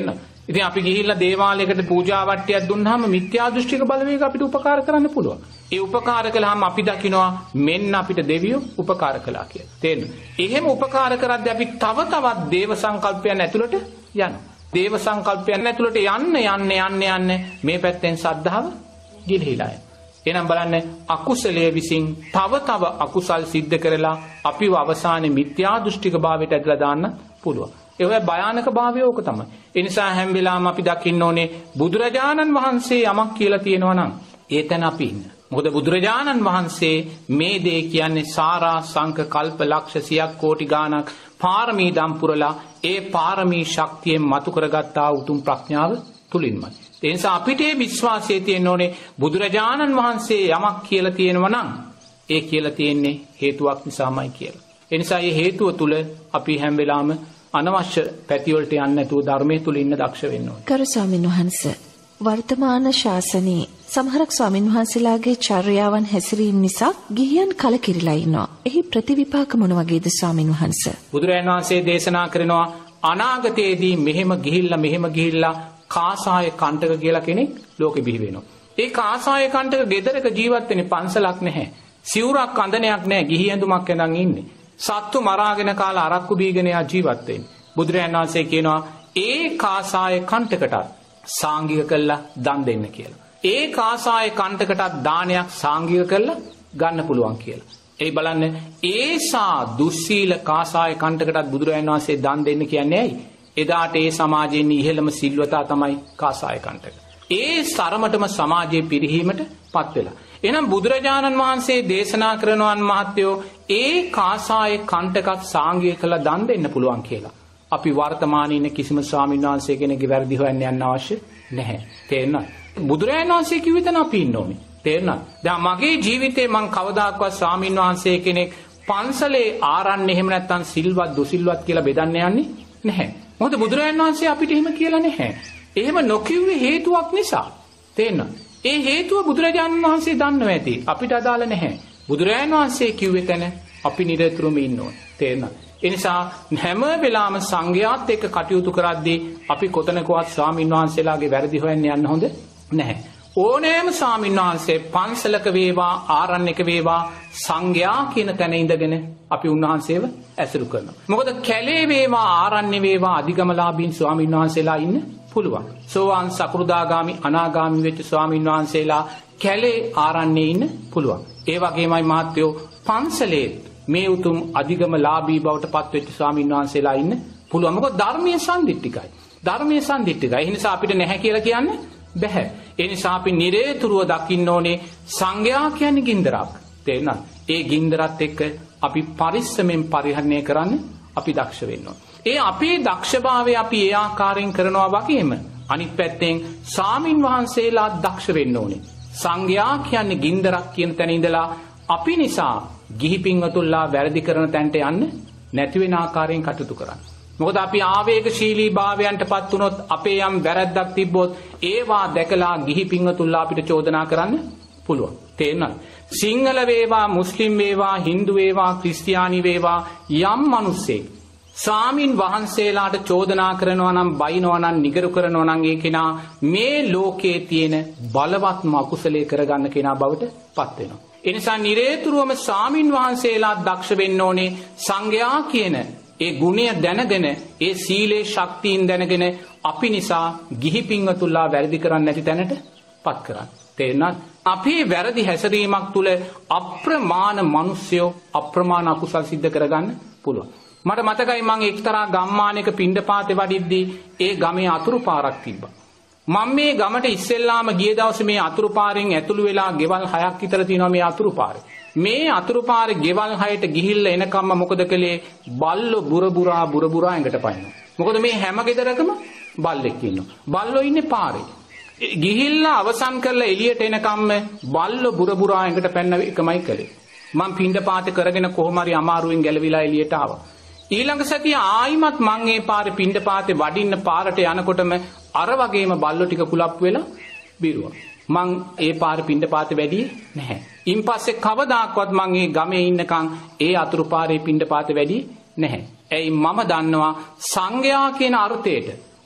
ඉතින් අපි ගිහිල්ලා දේවාලයකට පූජා වට්ටියක් දුන්නාම මිත්‍යා දෘෂ්ටික බලවේග අපිට උපකාර කරන්න පුළුවන්. ඒ උපකාර කළාම අපි දකිනවා මෙන්න අපිට දෙවියෝ උපකාර කළා කියලා. තේරෙනවද? එහෙම උපකාර කරද්දී අපි තව තවත් දේව සංකල්පයන් ඇතුළට යනවා. දේව සංකල්පයන් ඇතුළට යන්න මේ පැත්තෙන් සද්ධාව ගිලිහිලා යනවා. එහෙනම් බලන්න අකුසලයේ විසින් තව අකුසල් සිද්ධ කරලා අපිව අවසානයේ මිත්‍යා දෘෂ්ටික භාවයට ඇදලා දාන්න පුළුවන්. ඒ වගේ භයානක භාවය ඕක තමයි. ඒ නිසා හැම වෙලාවම අපි දකින්න ඕනේ බුදුරජාණන් වහන්සේ යමක් කියලා තියෙනවා නම් ඒතන අපි ඉන්න. මොකද බුදුරජාණන් වහන්සේ මේ දේ කියන්නේ සාරා සංක කල්ප ලක්ෂ 100ක් කෝටි ගාණක් පාරමී දම් පුරලා ඒ පාරමී ශක්තියෙන් මතු කරගත්තා උතුම් ප්‍රඥාව තුලින්මයි. ඒ නිසා අපිට මේ විශ්වාසය තියෙන්න ඕනේ බුදුරජාණන් වහන්සේ යමක් කියලා තියෙනවා නම් ඒ කියලා තියෙන්නේ හේතුවක් නිසාමයි කියලා. ඒ නිසා මේ හේතුව තුල අපි හැම වෙලාවම අනවශ්‍ය පැති වලට යන්නේ නැතුව ධර්මයේ තුල ඉන්න දක්ෂ වෙන්න ඕනේ. කරු ස්වාමීන් වහන්සේ වර්තමාන ශාසනයේ සමහරක් ස්වාමීන් වහන්සේලාගේ චර්යාවන් හැසිරීම නිසා ගිහියන් කලකිරිලා ඉන්නවා. එහි ප්‍රතිවිපාක මොන වගේද ස්වාමීන් වහන්සේ? බුදුරජාණන් වහන්සේ දේශනා කරනවා අනාගතයේදී මෙහෙම ගිහිල්ලා කාසාය කණ්ඨක කියලා කෙනෙක් ලෝකෙ බිහි වෙනවා. ඒ කාසාය කණ්ඨක ගෙදරක ජීවත් වෙන්නේ පන්සලක් නැහැ. සිවුරක් අඳනයක් නැහැ. ගිහි ඇඳුමක් ඇඳන් ඉන්නේ. සත්තු මරාගෙන කාලා අරක්කු බීගෙන ජීවත් වෙන්නේ. බුදුරජාණන් වහන්සේ කියනවා ඒ කාසාය කණ්ඨකටත් සාංගික කළා දන් දෙන්න කියලා. ඒ කාසාය කණ්ඨකටත් දානයක් සාංගික කළා ගන්න පුළුවන් කියලා. ඒ බලන්න ඒසා දුස්සීල කාසාය කණ්ඨකටත් බුදුරජාණන් වහන්සේ දන් දෙන්න කියන්නේ ඇයි? එදාට ඒ සමාජයේ ඉහළම සිල්වතා තමයි කාසාය කණ්ඨක. ඒ තරමටම සමාජයේ පිරිහීමට පත් වෙලා. එහෙනම් බුදුරජාණන් වහන්සේ දේශනා කරනවන් මහත්යෝ ඒ කාසාය කණ්ඨකත් සාංගික කළා දන් දෙන්න පුළුවන් කියලා. අපි වර්තමානයේ ඉන්න කිසිම ස්වාමීන් වහන්සේ කෙනෙක්ගේ වැරදි හොයන්න යන්න අවශ්‍ය නැහැ. තේරෙනවද? බුදුරජාණන් වහන්සේ කිව්ව තැන අපි ඉන්න ඕනේ. තේරෙනවද? දැන් මගේ ජීවිතේ මං කවදාකවත් ස්වාමීන් වහන්සේ කෙනෙක් පන්සලේ ආරන්නේ එහෙම නැත්නම් සිල්වත් දුසිල්වත් කියලා බෙදන්න යන්නේ නැහැ. මොකද බුදුරජාණන් වහන්සේ අපිට එහෙම කියලා නැහැ. එහෙම නොකියුවේ හේතුවක් නිසා. තේරෙනවද? ඒ හේතුව බුදුරජාණන් වහන්සේ දන්නවා ඇති. අපිට අදාළ නැහැ. බුදුරජාණන් වහන්සේ කිව්වේ තැන අපි නිරතුරුවම ඉන්න ඕනේ. තේරෙනවද? ඒ නිසා හැම වෙලාවම සංඝයාත් එක්ක කටයුතු කරද්දී අපි කොතනකවත් ස්වාමීන් වහන්සේලාගේ වැරදි හොයන්න යන්න හොඳ නැහැ. ඕනෑම ස්වාමීන් වහන්සේ පන්සලක වේවා ආරණ්‍යක වේවා සංඝයා කියන තැන ඉඳගෙන අපි උන්වහන්සේව ඇසුරු කරනවා. මොකද කැලේ වේවා ආරණ්‍ය වේවා අධිගමලාභීන් ස්වාමීන් වහන්සේලා ඉන්න පුළුවන්. සෝවාන් සකෘදාගාමි අනාගාමි වෙච්ච ස්වාමීන් වහන්සේලා කැලේ ආරණ්‍යයේ ඉන්න පුළුවන්. ඒ වගේමයි මහත්යෝ පන්සලේ මේ උතුම් අධිගමලාභී බවට පත්වෙච්ච ස්වාමීන් වහන්සේලා ඉන්න පුළුවන්. මොකද ධර්මයේ සම්දිට්ඨිකයි. ඒ නිසා අපිට නැහැ කියලා කියන්නේ බැහැ. ඒ නිසා අපි නිරේතුරුව දකින්න ඕනේ සංඝයා කියන්නේ ගින්දරක්. තේරුණාද? ඒ ගින්දරත් එක්ක අපි පරිස්සමෙන් පරිහරණය කරන්න අපි දක්ෂ වෙන්න ඕනේ. ඒ අපේ දක්ෂභාවය අපි ඒ ආකාරයෙන් කරනවා වගේම අනිත් පැත්තෙන් ස්වාමින් වහන්සේලා දක්ෂ වෙන්න ඕනේ. සංඝයා කියන්නේ ගින්දරක් කියන තැන ඉඳලා අපි නිසා ගිහි පින්වතුන්ලා වැරදි කරන තැනට යන්න නැති වෙන ආකාරයෙන් කටයුතු කරන්න. මොකද අපි ආවේගශීලී භාවයන්ටපත් වුණොත් අපේ යම් වැරැද්දක් තිබ්බොත් ඒවා දැකලා ගිහි පින්වතුන්ලා අපිට චෝදනා කරන්න පුළුවන්. තේරෙනවද? සිංහල වේවා මුස්ලිම් වේවා හින්දු වේවා ක්‍රිස්තියානි වේවා යම් මිනිස්සෙක් ස්වාමින් වහන්සේලාට චෝදනා කරනවා නම් බයිනවා නම් නිගරු කරනවා නම් ඒ කෙනා මේ ලෝකයේ තියෙන බලවත්ම අකුසලයේ කරගන්න කෙනා බවට පත් වෙනවා. ඒ නිසා නිරේතුරුවම ස්වාමින් වහන්සේලා දක්ෂ වෙන්න ඕනේ සංඝයා කියන ඒ ගුණය දැනගෙන ඒ සීලේ ශක්තියින් දැනගෙන අපි නිසා ගිහි පින්වතුන්ලා වැරදි කරන්නේ නැති තැනට පත් කරන්න. තේරුණාද? අපේ වැරදි හැසිරීමක් තුළ අප්‍රමාණ මිනිස්සුયો අප්‍රමාණ අකුසල් සිද්ධ කරගන්න පුළුවන්. මට මතකයි මම එක්තරා ගම්මානයක පිණ්ඩපාතේ වඩිද්දී ඒ ගමේ අතුරු පාරක් තිබ්බා. මම මේ ගමට ඉස්සෙල්ලාම ගිය දවසේ මේ අතුරු පාරෙන් ඇතුළු වෙලා ගෙවල් 6ක් විතර තියෙනවා මේ අතුරු පාරේ. මේ අතුරු පාරේ ගෙවල් 6ට ගිහිල්ලා එනකම්ම මොකද කළේ? බල්ලෝ බුරබුරා ඇඟට පයින්නවා. මොකද මේ හැම ගෙදරකම බල්ලෙක් ඉන්නවා. බල්ලෝ ඉන්නේ පාරේ. ගිහිල්ලා අවසන් කරලා එළියට එනකම්ම බල්ලෝ බුරබුරා ඇඟට පැන්න එකමයි කළේ. මම පිණ්ඩපාතේ කරගෙන කොහොම හරි අමාරුවෙන් ගැලවිලා එළියට ආවා. ඊළඟ සතිය ආයිමත් මං ඒ පාරේ පිණ්ඩපාතේ වඩින්න පාරට යනකොටම අර වගේම බල්ලෝ ටික කුලප් වෙලා බිරුවා. මං ඒ පාරේ පිණ්ඩපාතේ වැඩියේ නැහැ. ඉන්පස්සේ කවදාක්වත් මං ඒ ගමේ ඉන්නකම් ඒ අතුරු පාරේ පිණ්ඩපාතේ වැඩියේ නැහැ. ඇයි මම දන්නවා සංඝයා කියන අර්ථයට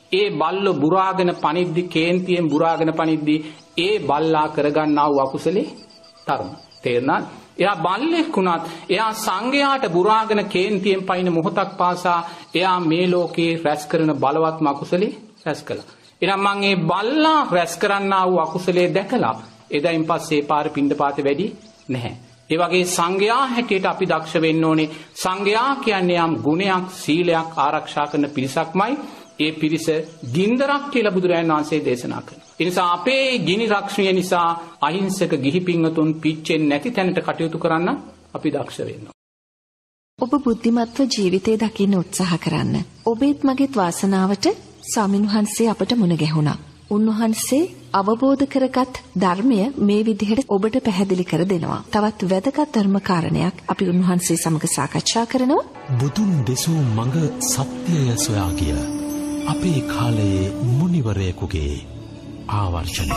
ඒ බල්ලෝ බුරාගෙන පනිද්දි කේන්තියෙන් බුරාගෙන පනිද්දි ඒ බල්ලා කරගන්නා වූ අකුසලේ තරම. තේරුණාද? එයා බල්ලෙක් වුණත් එයා සංඝයාට බුරාගෙන කේන්තියෙන් පයින් මොහොතක් පාසා එයා මේ ලෝකේ රැස් කරන බලවත්ම අකුසලේ රැස් කළා. එහෙනම් මම මේ බල්ලා රැස් කරන්නා වූ අකුසලේ දැකලා එදායින් පස්සේ පාර පිණ්ඩපාතේ වැඩි නැහැ. ඒ වගේ සංඝයා හැටියට අපි දක්ෂ වෙන්න ඕනේ. සංඝයා කියන්නේ යම් ගුණයක් සීලයක් ආරක්ෂා කරන පිරිසක්මයි. ඒ පිරිස ගින්දරක් කියලා බුදුරජාණන් වහන්සේ දේශනා කරනවා. ඒ නිසා අපේ ගිනි රක්ෂණය නිසා අහිංසක ගිහි පින්වතුන් පිච්චෙන්නේ නැති තැනට කටයුතු කරන්න අපි දක්ෂ වෙන්න ඕනේ. ඔබ බුද්ධිමත්ව ජීවිතේ දකින්න උත්සාහ කරන්න. ඔබේත් මගේත් වාසනාවට ස්වාමින්වහන්සේ අපට මුණ ගැහුණා. උන්වහන්සේ අවබෝධ කරගත් ධර්මය මේ විදිහට ඔබට පැහැදිලි කර දෙනවා. තවත් වැදගත් ධර්ම කාරණයක් අපි උන්වහන්සේ සමග සාකච්ඡා කරනවා. බුදුන් දෙසූ මඟ සත්‍යය සොයා ගිය අපේ කාලයේ මුනිවරයෙකුගේ ආවර්ෂණය.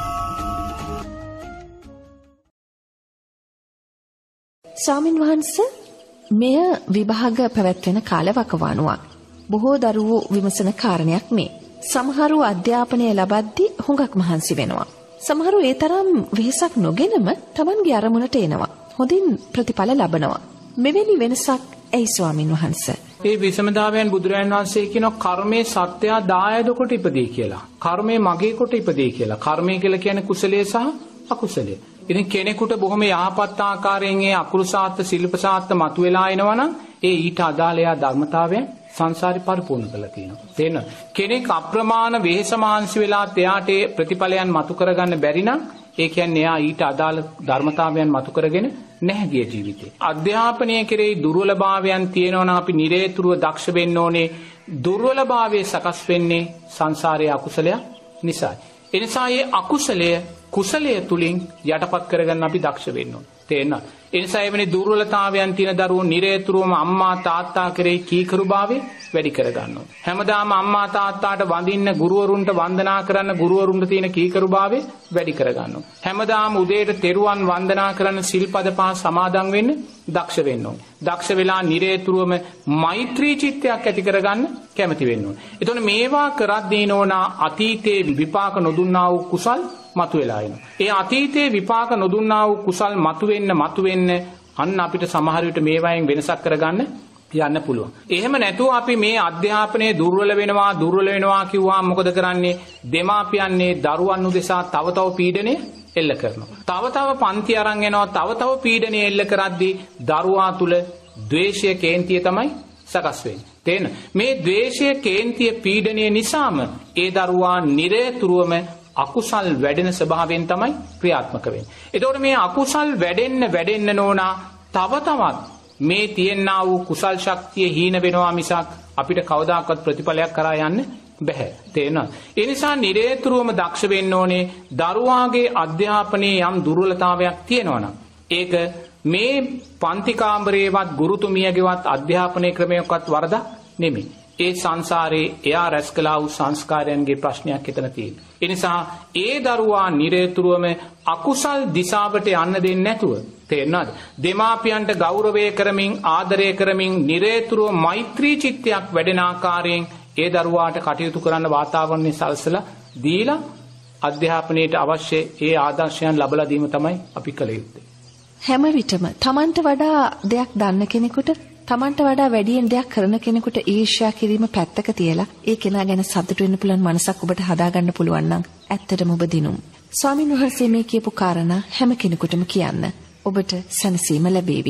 ස්වාමින්වහන්සේ මෙය විභාග පැවැත්වෙන කාලවකවානුවක්. බොහෝ දරුවෝ විමසන කාරණයක් මේ. සමහරු අධ්‍යාපනය ලබද්දී හුඟක් මහන්සි වෙනවා. සමහරු ඒ තරම් වෙහෙසක් නොගෙනම Tamanගේ අරමුණට එනවා. හොඳින් ප්‍රතිඵල ලබනවා. මෙවැනි වෙනසක් ඇයි ස්වාමින්වහන්සේ? මේ විසමතාවයන් බුදුරජාණන් වහන්සේ කියන කර්මයේ සත්‍යය දායද කොට ඉපදී කියලා. කර්මයේ මගේ කොට ඉපදී කියලා. කර්මය කියලා කියන්නේ කුසලයේ සහ අකුසලයේ. ඉතින් කෙනෙකුට බොහොම යහපත් ආකාරයෙන් ඒ අකුරු සාත්‍ය ශිල්ප සාත්‍ය මතුවලා එනවනම් ඒ ඊට අදාළ ධර්මතාවයන් සංසාරي පරිපූර්ණ කරලා තියෙනවා. තේරෙනවද? කෙනෙක් අප්‍රමාණ වෙහෙස මාංශ වෙලා එයාට ප්‍රතිඵලයන් මතු කරගන්න බැරි නම් ඒ කියන්නේ එයා ඊට අදාළ ධර්මතාවයන් මතු කරගෙන නැහැ ගිය ජීවිතේ. අධ්‍යාපනය කෙරෙහි දුර්වලභාවයන් තියෙනවා නම් අපි නිරේතුරුව දක්ෂ වෙන්න ඕනේ. දුර්වලභාවයේ සකස් වෙන්නේ සංසාරයේ අකුසලයක් නිසායි. ඒ නිසා මේ අකුසලය කුසලය තුලින් යටපත් කරගන්න අපි දක්ෂ වෙන්න ඕනේ. තේරෙනවද? ඒ නිසා එවැනි දුර්වලතාවයන් තියෙන දරුවෝ නිරේතුරුවම අම්මා තාත්තා කෙරෙහි කීකරුභාවය වැඩි කරගන්න ඕනේ. හැමදාම අම්මා තාත්තාට වඳින්න ගුරුවරුන්ට වන්දනා කරන්න ගුරුවරුන්ට තියෙන කීකරුභාවය වැඩි කරගන්න ඕනේ. හැමදාම උදේට තෙරුවන් වන්දනා කරන්න සිල්පද පහ සමාදන් වෙන්න දක්ෂ වෙන්න ඕනේ. දක්ෂ වෙලා නිරේතුරුවම මෛත්‍රී චිත්තයක් ඇති කරගන්න කැමති වෙන්න ඕනේ. එතකොට මේවා කරද්දී නෝනා අතීතේ විපාක නොදුන්නා වූ කුසල් මතුවලා එනවා. ඒ අතීතයේ විපාක නොදුන්නා වූ කුසල් මතුවෙන්න අන්න අපිට සමහර විට මේවායින් වෙනසක් කරගන්න යන්න පුළුවන්. එහෙම නැතුව අපි මේ අධ්‍යාපනයේ දුර්වල වෙනවා කිව්වම මොකද කරන්නේ? දෙමාපියන්නේ දරුවන් උදෙසා තව පීඩනය එල්ල කරනවා. තව පන්ති අරන් එනවා. තව පීඩනය එල්ල කරද්දී දරුවා තුල ද්වේෂය කේන්තිය තමයි සකස් වෙන්නේ. තේන මේ ද්වේෂය කේන්තිය පීඩනය නිසාම ඒ දරුවා නිරේතුරුවම අකුසල් වැඩෙන ස්වභාවයෙන් තමයි ක්‍රියාත්මක වෙන්නේ. එතකොට මේ අකුසල් වැඩෙන්න නෝනා තවත් මේ තියෙනා වූ කුසල් ශක්තිය හීන වෙනවා මිසක් අපිට කවදාකවත් ප්‍රතිඵලයක් කරා යන්න බැහැ. තේරෙනවද? ඒ නිසා නිරේතුරුවම දක්ෂ වෙන්න ඕනේ. දරුවාගේ අධ්‍යාපනයේ යම් දුර්වලතාවයක් තියෙනවා නම් ඒක මේ පන්ති කාමරේවත් ගුරුතුමියගේවත් අධ්‍යාපනයේ ක්‍රමයකවත් වරදක් නෙමෙයි. ඒ සංසාරේ එයා රැස් කළා වූ සංස්කාරයන්ගේ ප්‍රශ්නයක් එතන තියෙනවා. ඒ නිසා ඒ දරුවා නිරේතුරුවම අකුසල් දිශාවට යන්න දෙන්නේ නැතුව තේරෙනවද? දෙමාපියන්ට ගෞරවය කරමින් ආදරය කරමින් නිරේතුරුව මෛත්‍රී චිත්තයක් වැඩෙන ආකාරයෙන් ඒ දරුවාට කටයුතු කරන්න වාතාවරණය සලසලා දීලා අධ්‍යාපනයට අවශ්‍ය ඒ ආදර්ශයන් ලබලා දීම තමයි අපි කළ යුත්තේ. හැම විටම Tamanට වඩා දෙයක් දන්න කෙනෙකුට Tamanට වඩා වැඩියෙන් දෙයක් කරන කෙනෙකුට ඊර්ෂ්‍යා කිරීම පැත්තක තියලා ඒ කෙනා ගැන සතුටු වෙන්න පුළුවන් මනසක් ඔබට හදාගන්න පුළුවන් නම් ඇත්තටම ඔබ දිනුම්. ස්වාමීන් වහන්සේ මේ කියපු කාරණා හැම කෙනෙකුටම කියන්න. ඔබට සැනසීම ලැබේවි.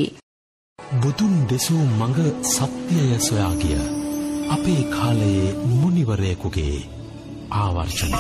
බුදුන් දෙසූ මඟ සත්‍යය සොයා ගිය අපේ කාලයේ මුනිවරයෙකුගේ ආවර්ෂණය.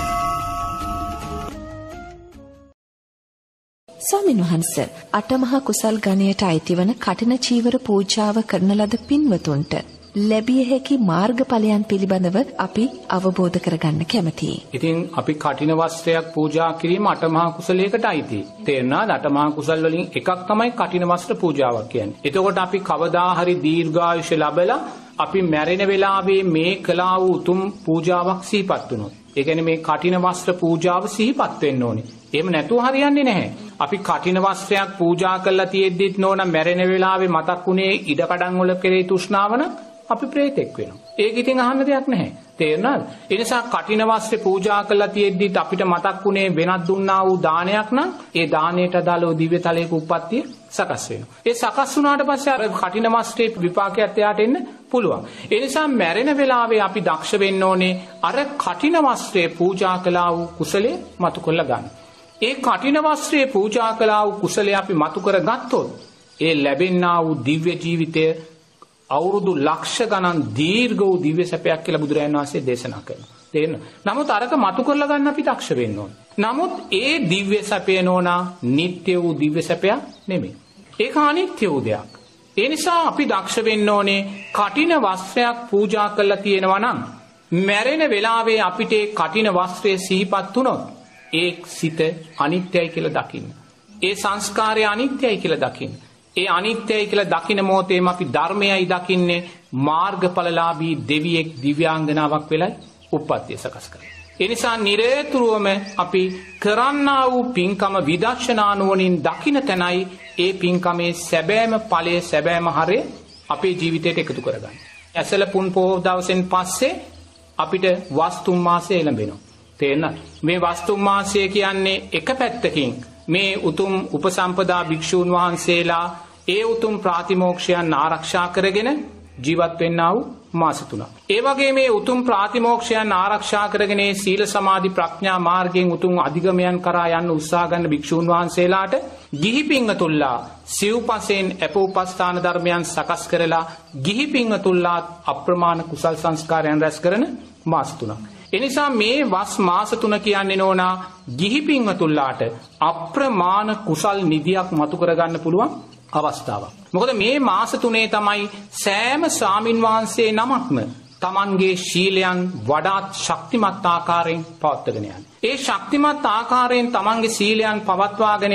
ස්වාමීන් වහන්සේ අටමහා කුසල් ගණයට අයිතිවන කටින චීවර පූජාව කරන ලද පින්වතුන්ට ලැබිය හැකි මාර්ගඵලයන් පිළිබඳව අපි අවබෝධ කරගන්න කැමතියි. ඉතින් අපි කටින වස්ත්‍රයක් පූජා කිරීම අටමහා කුසලයකට අයිතියි. තේරුණාද? අටමහා කුසල් වලින් එකක් තමයි කටින වස්ත්‍ර පූජාවක් කියන්නේ. එතකොට අපි කවදා හරි දීර්ඝායුෂ ලැබලා අපි මැරෙන වෙලාවේ මේ කළා වූ උතුම් පූජාවක් සිහිපත් වුණොත්, ඒ කියන්නේ මේ කටින වස්ත්‍ර පූජාව සිහිපත් වෙන්න ඕනේ. එහෙම නැතුව හරියන්නේ නැහැ. අපි කටින වස්ත්‍රයක් පූජා කළා තියෙද්දිත් නෝන මැරෙන වෙලාවේ මතක් වුණේ ඉඩකඩම් වල කෙරේ තෘෂ්ණාව නම් අපි ප්‍රේතෙක් වෙනවා. ඒක ඉතින් අහන්න දෙයක් නැහැ. තේරුණාද? ඒ නිසා කටින වස්ත්‍රේ පූජා කළා තියෙද්දිත් අපිට මතක් වුණේ වෙනත් දුන්නා වූ දානයක් නම් ඒ දාණයට අදාළව දිව්‍ය තලයක උප්පත්තිය සකස් වෙනවා. ඒ සකස් වුණාට පස්සේ අර කටින වස්ත්‍රේ විපාකයක් එයාට එන්න පුළුවන්. ඒ නිසා මැරෙන වෙලාවේ අපි දක්ෂ වෙන්න ඕනේ අර කටින වස්ත්‍රේ පූජා කළා වූ කුසලයේ මතු කරලා ගන්න. ඒ කටින වස්ත්‍රයේ පූජා කළා වූ කුසලයේ අපි මතු කරගත්තොත් ඒ ලැබෙනා වූ දිව්‍ය ජීවිතය අවුරුදු ලක්ෂ ගණන් දීර්ඝ වූ දිව්‍ය සැපයක් කියලා බුදුරජාණන් වහන්සේ දේශනා කරනවා. තේරෙනවද? නමුත් අරක මතු කරලා ගන්න අපි දක්ෂ වෙන්න ඕනේ. නමුත් ඒ දිව්‍ය සැපය නෝනා නිට්ටය වූ දිව්‍ය සැපයක් නෙමෙයි. ඒක අනිත්‍ය වූ දෙයක්. ඒ නිසා අපි දක්ෂ වෙන්න ඕනේ කටින වස්ත්‍රයක් පූජා කරලා තියෙනවා නම් මැරෙන වෙලාවේ අපිට ඒ කටින වස්ත්‍රය සිහිපත් වුණොත් ඒ සිත අනිත්‍යයි කියලා දකින්න. ඒ සංස්කාරය අනිත්‍යයි කියලා දකින්න. ඒ අනිත්‍යයි කියලා දකින මොහොතේම අපි ධර්මයයි දකින්නේ මාර්ගඵලලාභී දෙවියෙක් දිව්‍යාංගනාවක් වෙලයි උප්පත්තිය සකස් කරන්නේ. ඒ නිසා නිරේතුරුවම අපි කරන්නා වූ පින්කම විදර්ශනා නුවණින් දකින තැනයි ඒ පින්කමේ සැබෑම ඵලයේ සැබෑම හරය අපේ ජීවිතයට එකතු කරගන්න. ඇසල පුන් පොහොව දවසෙන් පස්සේ අපිට වස්තුම් මාසය එළඹෙනවා. තේරෙනවද? මේ වස්තුම් මාසය කියන්නේ එක පැත්තකින් මේ උතුම් උපසම්පදා භික්ෂූන් වහන්සේලා ඒ උතුම් ප්‍රාතිමෝක්ෂයන් ආරක්ෂා කරගෙන ජීවත් වෙන්නා වූ මාස තුනක්. ඒ වගේ මේ උතුම් ප්‍රාතිමෝක්ෂයන් ආරක්ෂා කරගෙන සීල සමාධි ප්‍රඥා මාර්ගයෙන් උතුම් අධිගමයන් කරා යන්න උත්සාහ ගන්න භික්ෂූන් වහන්සේලාට ගිහි පින්වතුන්ලා සිව්පසෙන් අපෝපස්ථාන ධර්මයන් සකස් කරලා ගිහි පින්වතුන්ලා අප්‍රමාණ කුසල් සංස්කාරයන් රැස් කරන මාස තුනක්. එනිසා මේ වස් මාස තුන කියන්නේ නෝනා ගිහි පින්වතුන්ලාට අප්‍රමාණ කුසල් නිදියක් මතු කරගන්න පුළුවන් අවස්ථාවක්. මොකද මේ මාස තුනේ තමයි සෑම ස්වාමින් වහන්සේ නමක්ම තමන්ගේ ශීලයන් වඩාත් ශක්තිමත් ආකාරයෙන් පවත්වාගෙන යන්නේ. ඒ ශක්තිමත් ආකාරයෙන් තමන්ගේ සීලයන් පවත්වාගෙන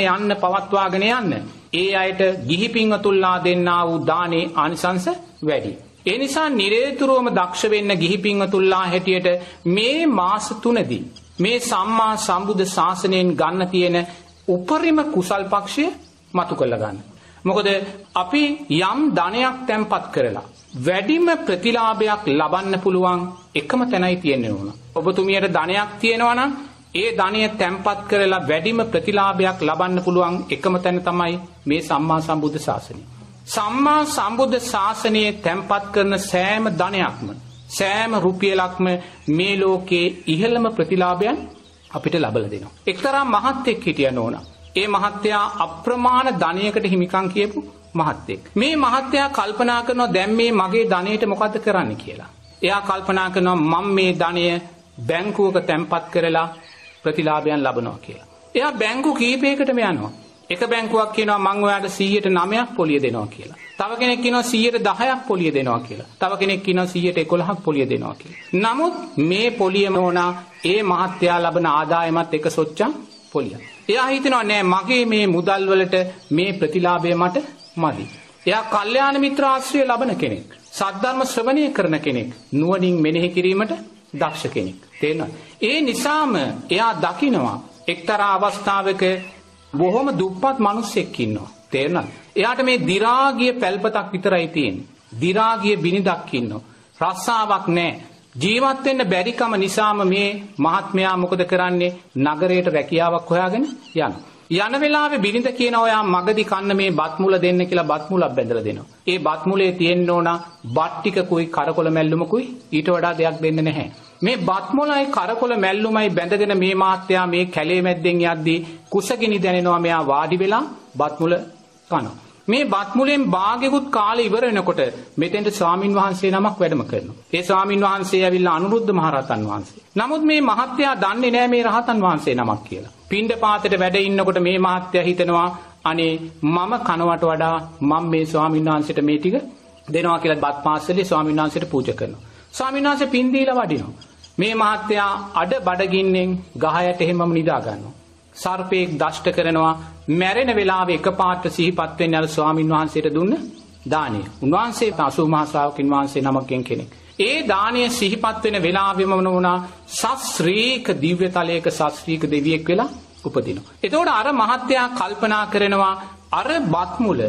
යන්න ඒ අයට ගිහි පින්වතුන්ලා දෙන්නා වූ දානේ ආනිසංස වැඩි. ඒ නිසා නිරේතුරුවම දක්ෂ වෙන්න ගිහි පින්වතුන්ලා හැටියට මේ මාස තුනදී මේ සම්මා සම්බුද්ධ ශාසනයෙන් ගන්න තියෙන උපරිම කුසල් පක්ෂය මතු කරලා ගන්න. මොකද අපි යම් ධනයක් තැන්පත් කරලා වැඩිම ප්‍රතිලාභයක් ලබන්න පුළුවන් එකම තැනයි තියෙන්නේ ඕන. ඔබතුමියට ධනයක් තියෙනවා නම් ඒ ධනය තැන්පත් කරලා වැඩිම ප්‍රතිලාභයක් ලබන්න පුළුවන් එකම තැන තමයි මේ සම්මා සම්බුද්ධ ශාසනය. සම්මා සම්බුද්ධ ශාසනයේ තැන්පත් කරන සෑම ධනයක්ම සෑම රුපියලක්ම මේ ලෝකයේ ඉහළම ප්‍රතිලාභයන් අපිට ලබලා දෙනවා. එක්තරා මහත්ෙක් හිටියා නෝනා. ඒ මහත්තයා අප්‍රමාණ ධනයකට හිමිකම් කියපු මහත්තෙක්. මේ මහත්තයා කල්පනා කරනවා දැන් මේ මගේ ධනයට මොකද්ද කරන්න කියලා. එයා කල්පනා කරනවා මම මේ ධනය බැංකුවක තැන්පත් කරලා ප්‍රතිලාභයන් ලබනවා කියලා. එයා බැංකු කීපයකටම යනවා. එක බැංකුවක් කියනවා මම ඔයාලට 109ක් පොලිය දෙනවා කියලා. තව කෙනෙක් කියනවා 110ක් පොලිය දෙනවා කියලා. තව කෙනෙක් කියනවා 111ක් පොලිය දෙනවා කියලා. නමුත් මේ පොලිය මොනා ඒ මහත්තයා ලබන ආදායමත් එක සොච්චම් පොලිය. එයා හිතනවා නෑ මගේ මේ මුදල් වලට මේ ප්‍රතිලාභය මට මදි. එයා කල්යාණ මිත්‍ර ආශ්‍රය ලබන කෙනෙක්. සද්ධර්ම ශ්‍රවණය කරන කෙනෙක්. නුවණින් මෙනෙහි කිරීමට දක්ෂ කෙනෙක්. තේරෙනවද? ඒ නිසාම එයා දකිනවා එක්තරා අවස්ථාවක බොහොම දුප්පත් මිනිස්සෙක් ඉන්නවා. තේරෙනවද? එයාට මේ දි รา ගිය පැල්පතක් විතරයි තියෙන්නේ. දි รา ගිය බිනිදක් ඉන්නවා. රස්සාවක් නැහැ. ජීවත් වෙන්න බැරිකම නිසාම මේ මහත්මයා මොකද කරන්නේ? නගරයට රැකියාවක් හොයාගෙන යනවා. යන වෙලාවේ බිරිඳ කියන ඔයා මගදී කන්න මේ බත් මුල දෙන්න කියලා බත් මුලක් බැඳලා දෙනවා. ඒ බත් මුලේ තියෙන්න ඕන බත් ටිකකුයි කරකොල මැල්ලුමකුයි ඊට වඩා දෙයක් දෙන්න නැහැ. මේ බත් මුලයි කරකොල මැල්ලුමයි බැඳගෙන මේ මාත්‍යා මේ කැලේ මැද්දෙන් යද්දී කුසගිනි දැනෙනවා. මෙයා වාඩි වෙලා බත් මුල කනවා. මේ බත් මුලෙන් භාගෙකුත් කාලේ ඉවර වෙනකොට මෙතෙන්ට ස්වාමින් වහන්සේ නමක් වැඩම කරනවා. ඒ ස්වාමින් වහන්සේ ඇවිල්ලා අනුරුද්ධ මහරහතන් වහන්සේ. නමුත් මේ මහත්තයා දන්නේ නැහැ මේ රහතන් වහන්සේ නමක් කියලා. පිණ්ඩපාතේට වැඩ ඉන්නකොට මේ මහත්තයා හිතනවා අනේ මම කනවට වඩා මම මේ ස්වාමින් වහන්සේට මේ ටික දෙනවා කියලා බත් පාසලේ ස්වාමින් වහන්සේට පූජා කරනවා. ස්වාමින් වහන්සේ පින් දීලා වඩිනවා. මේ මහත්තයා අඩ බඩගින්නෙන් ගහ යට එහෙමම නිදා ගන්නවා. සර්පෙක් දෂ්ට කරනවා. මැරෙන වෙලාවේ එකපාරට සිහිපත් වෙන්නේ අර ස්වාමින් වහන්සේට දුන්න දානය. උන්වහන්සේ 80 මහා ශ්‍රාවකින් වහන්සේ නමකින් කෙනෙක්. ඒ දානය සිහිපත් වෙන වෙලාවෙම වුණා සස්ත්‍රීක දිව්‍ය තලයක සස්ත්‍රීක දෙවියෙක් වෙලා උපදිනවා. එතකොට අර මහත්තයා කල්පනා කරනවා අර බත් මුල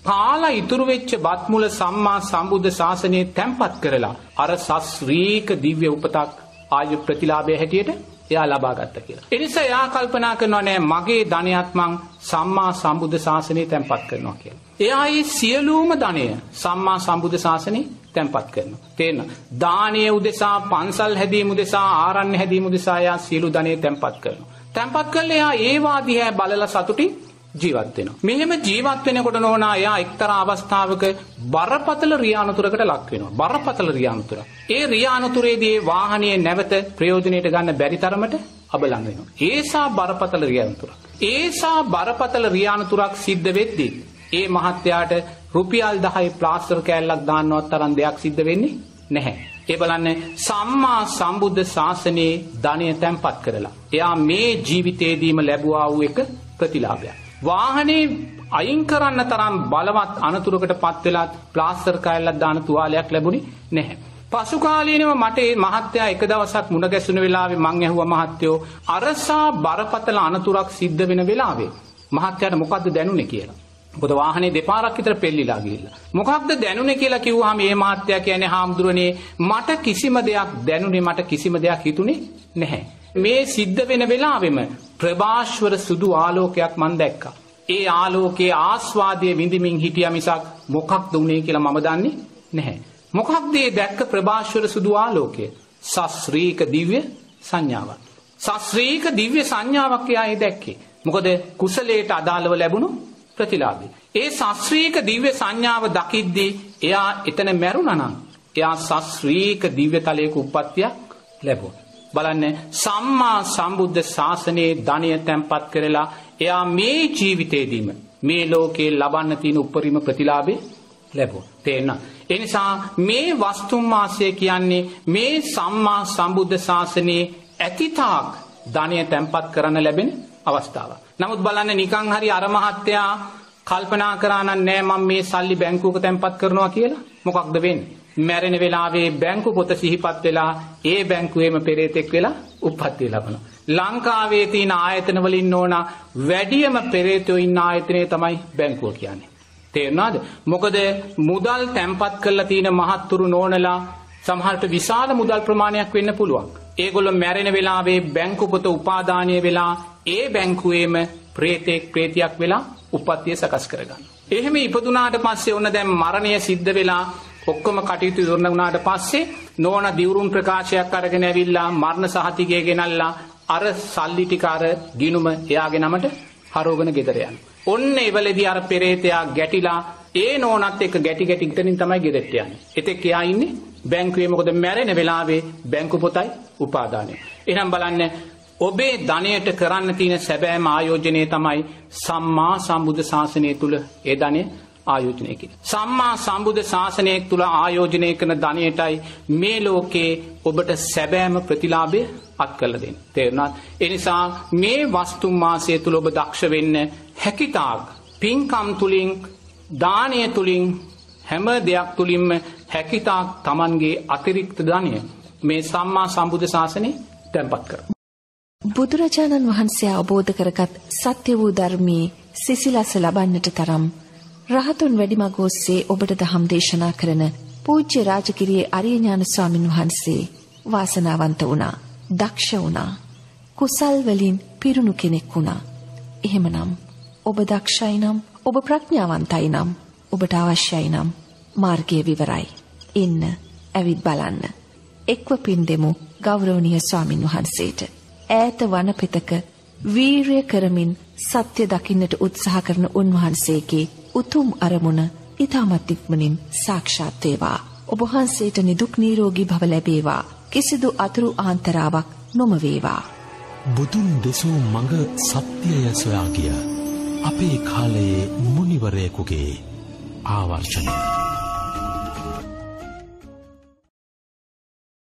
කාලා ඉතුරු වෙච්ච බත් මුල සම්මා සම්බුද්ධ ශාසනයේ තැන්පත් කරලා අර සස්ත්‍රීක දිව්‍ය උපතක් ආයු ප්‍රතිලාභය හැටියට එයා ලබා ගත්තා කියලා. ඒ නිසා එයා කල්පනා කරනවා නෑ මගේ ධනයත් මං සම්මා සම්බුද්ධ ශාසනයේ තැන්පත් කරනවා කියලා. එයා මේ සියලුම ධනය සම්මා සම්බුද්ධ ශාසනයේ තැන්පත් කරනවා. තේරෙනවද? දානීය උදෙසා, පන්සල් හැදීම උදෙසා, ආරණ්‍ය හැදීම උදෙසා එයා සියලු ධනය තැන්පත් කරනවා. තැන්පත් කළා එයා ඒවා දිහා බලලා සතුටින් ජීවත් වෙනවා. මෙහෙම ජීවත් වෙනකොට නෝනා එයා එක්තරා අවස්ථාවක බරපතල රියානුතරකට ලක් වෙනවා. බරපතල රියානුතර. ඒ රියානුතරේදී වාහනේ නැවත ප්‍රයෝජනෙට ගන්න බැරි තරමට අබලන් වෙනවා. ඒසා බරපතල රියානුතර. ඒසා බරපතල රියානුතරක් සිද්ධ වෙද්දී ඒ මහත්තයාට රුපියල් 10 ප්ලාස්ටර් කෑල්ලක් දාන්නවත් තරම් දෙයක් සිද්ධ වෙන්නේ නැහැ. ඒ බලන්න සම්මා සම්බුද්ධ ශාසනයේ ධනය තැන්පත් කරලා එයා මේ ජීවිතේදීම ලැබුවා වූ එක ප්‍රතිලාභයක්. වාහනේ අයින් කරන්න තරම් බලවත් අනතුරකටපත් වෙලා ප්ලාස්ටර් කෑල්ලක් දාන තුවාලයක් ලැබුණේ නැහැ. පසු කාලීනව මට මේ මහත්තයා එක දවසක් මුණ ගැසුණු වෙලාවේ මං ඇහුවා මහත්තයෝ අරසා බරපතල අනතුරක් සිද්ධ වෙන වෙලාවේ මහත්තයාට මොකද්ද දැනුනේ කියලා. මොකද වාහනේ දෙපාරක් විතර පෙල්ලිලා ගිහිල්ලා. මොකක්ද දැනුනේ කියලා කිව්වහම මේ මහත්තයා කියන්නේ හාමුදුරනේ මට කිසිම දෙයක් දැනුනේ මට කිසිම දෙයක් හිතුනේ නැහැ. මේ සිද්ධ වෙන වෙලාවෙම ප්‍රභාස්වර සුදු ආලෝකයක් මන් දැක්කා. ඒ ආලෝකයේ ආස්වාදයේ විඳින්මින් හිටියා මිසක් මොකක්ද උනේ කියලා මම දන්නේ නැහැ. මොකක්ද ඒ දැක්ක ප්‍රභාස්වර සුදු ආලෝකය? සස්ත්‍රීක දිව්‍ය සංඥාවක්. සස්ත්‍රීක දිව්‍ය සංඥාවක් එයා දැක්කේ. මොකද කුසලයට අදාළව ලැබුණු ප්‍රතිලාභය. ඒ සස්ත්‍රීක දිව්‍ය සංඥාව දකිද්දී එයා එතන මැරුණා නම් එයා සස්ත්‍රීක දිව්‍ය තලයක උප්පත්තියක් ලැබුණා. බලන්න සම්මා සම්බුද්ධ ශාසනයේ ධනය තැන්පත් කරලා එයා මේ ජීවිතේදීම මේ ලෝකේ ලබන්න තියෙන උපරිම ප්‍රතිලාභය ලැබුවා. තේරෙනවද? ඒ නිසා මේ වස්තුම් මාසය කියන්නේ මේ සම්මා සම්බුද්ධ ශාසනයේ ඇතිතාක් ධනය තැන්පත් කරන්න ලැබෙන අවස්ථාවක්. නමුත් බලන්න නිකන් හරි අර මහත්තයා කල්පනා කරා නෑ මම මේ සල්ලි බැංකුවක තැන්පත් කරනවා කියලා. මොකක්ද වෙන්නේ? මැරෙන වෙලාවේ බැංකු පොත සිහිපත් වෙලා ඒ බැංකුවේම පෙරේතෙක් වෙලා උප්පත්තිය ලබනවා. ලංකාවේ තියෙන ආයතන වලින් ඕන වැඩියම පෙරේතයෝ ඉන්න ආයතනය තමයි බැංකුව කියන්නේ. තේරුණාද? මොකද මුදල් තැන්පත් කරලා තියෙන මහත්තුරු නෝනලා සමහරට විශාල මුදල් ප්‍රමාණයක් වෙන්න පුළුවන්. ඒගොල්ලෝ මැරෙන වෙලාවේ බැංකු පොත උපාදානය වෙලා ඒ බැංකුවේම ප්‍රේතෙක් ප්‍රේතියක් වෙලා උප්පත්තිය සකස් කරගන්නවා. එහෙම ඉපදුනාට පස්සේ ඔන්න දැන් මරණය සිද්ධ වෙලා ඔක්කොම කටයුතු ඉවර වුණාට පස්සේ නෝන දිවුරුම් ප්‍රකාශයක් අරගෙන ඇවිල්ලා මරණ සහතිකය ගෙනල්ලා අර සල්ලි ටික අර ගිනුම එයාගේ නමට හරවගෙන ගෙදර යනවා. ඔන්න එවලදී අර පෙරේතයා ගැටිලා ඒ නෝනත් එක්ක ගැටි ඉතනින් තමයි ගෙදරට යන්නේ. එතෙක් එයා ඉන්නේ බැංකුවේ. මොකද මැරෙන වෙලාවේ බැංකු පොතයි උපාදානය. එහෙනම් බලන්න ඔබේ ධනයට කරන්න තියෙන සැබෑම ආයෝජනය තමයි සම්මා සම්බුද්ධ ශාසනය තුල ඒ ධනය ආයෝජනය කිරීම. සම්මා සම්බුද්ධ ශාසනය තුල ආයෝජනය කරන ධනයටයි මේ ලෝකේ ඔබට සැබෑම ප්‍රතිලාභය අත් කරලා දෙන්නේ. තේරුණාද? ඒ නිසා මේ වස්තු මාසය තුල ඔබ දක්ෂ වෙන්න හැකිතාක් පින්කම් තුලින් දානය තුලින් හැම දෙයක් තුලින්ම හැකිතාක් Tamanගේ අතිරික්ත ධනය මේ සම්මා සම්බුද්ධ ශාසනය තැන්පත් කරනවා. බුදුරජාණන් වහන්සේ අවබෝධ කරගත් සත්‍ය වූ ධර්මයේ සිසිලස ලබන්නට තරම් රහතුන් වැඩිමග ඔස්සේ ඔබට දහම් දේශනා කරන පූජ්‍ය රාජගිරියේ අරිය ඥාන ස්වාමින් වහන්සේ වාසනාවන්ත වුණා, දක්ෂ වුණා, කුසල් වලින් පිරුණු කෙනෙක් වුණා. එහෙමනම් ඔබ දක්ෂයි නම්, ඔබ ප්‍රඥාවන්තයි නම්, ඔබට අවශ්‍යයි නම් මාර්ගය විවරයි. එන්න, ඇවිත් බලන්න. එක්ව පින් දෙමු ගෞරවනීය ස්වාමින් වහන්සේට. ඈත වනපෙතක වීරය කරමින් සත්‍ය දකින්නට උත්සාහ කරන උන්වහන්සේගේ උතුම් අරමුණ ඊටමත් ඉක්මනින් සාක්ෂාත් වේවා. ඔබ වහන්සේට නිදුක් නිරෝගී භව ලැබේවා. කිසිදු අතුරු ආන්තරාවක් නොම වේවා. බුදුන් දෙසූ මඟ සත්‍යය සොයා ගිය අපේ කාලයේ මුනිවරයෙකුගේ ආවර්ෂණය.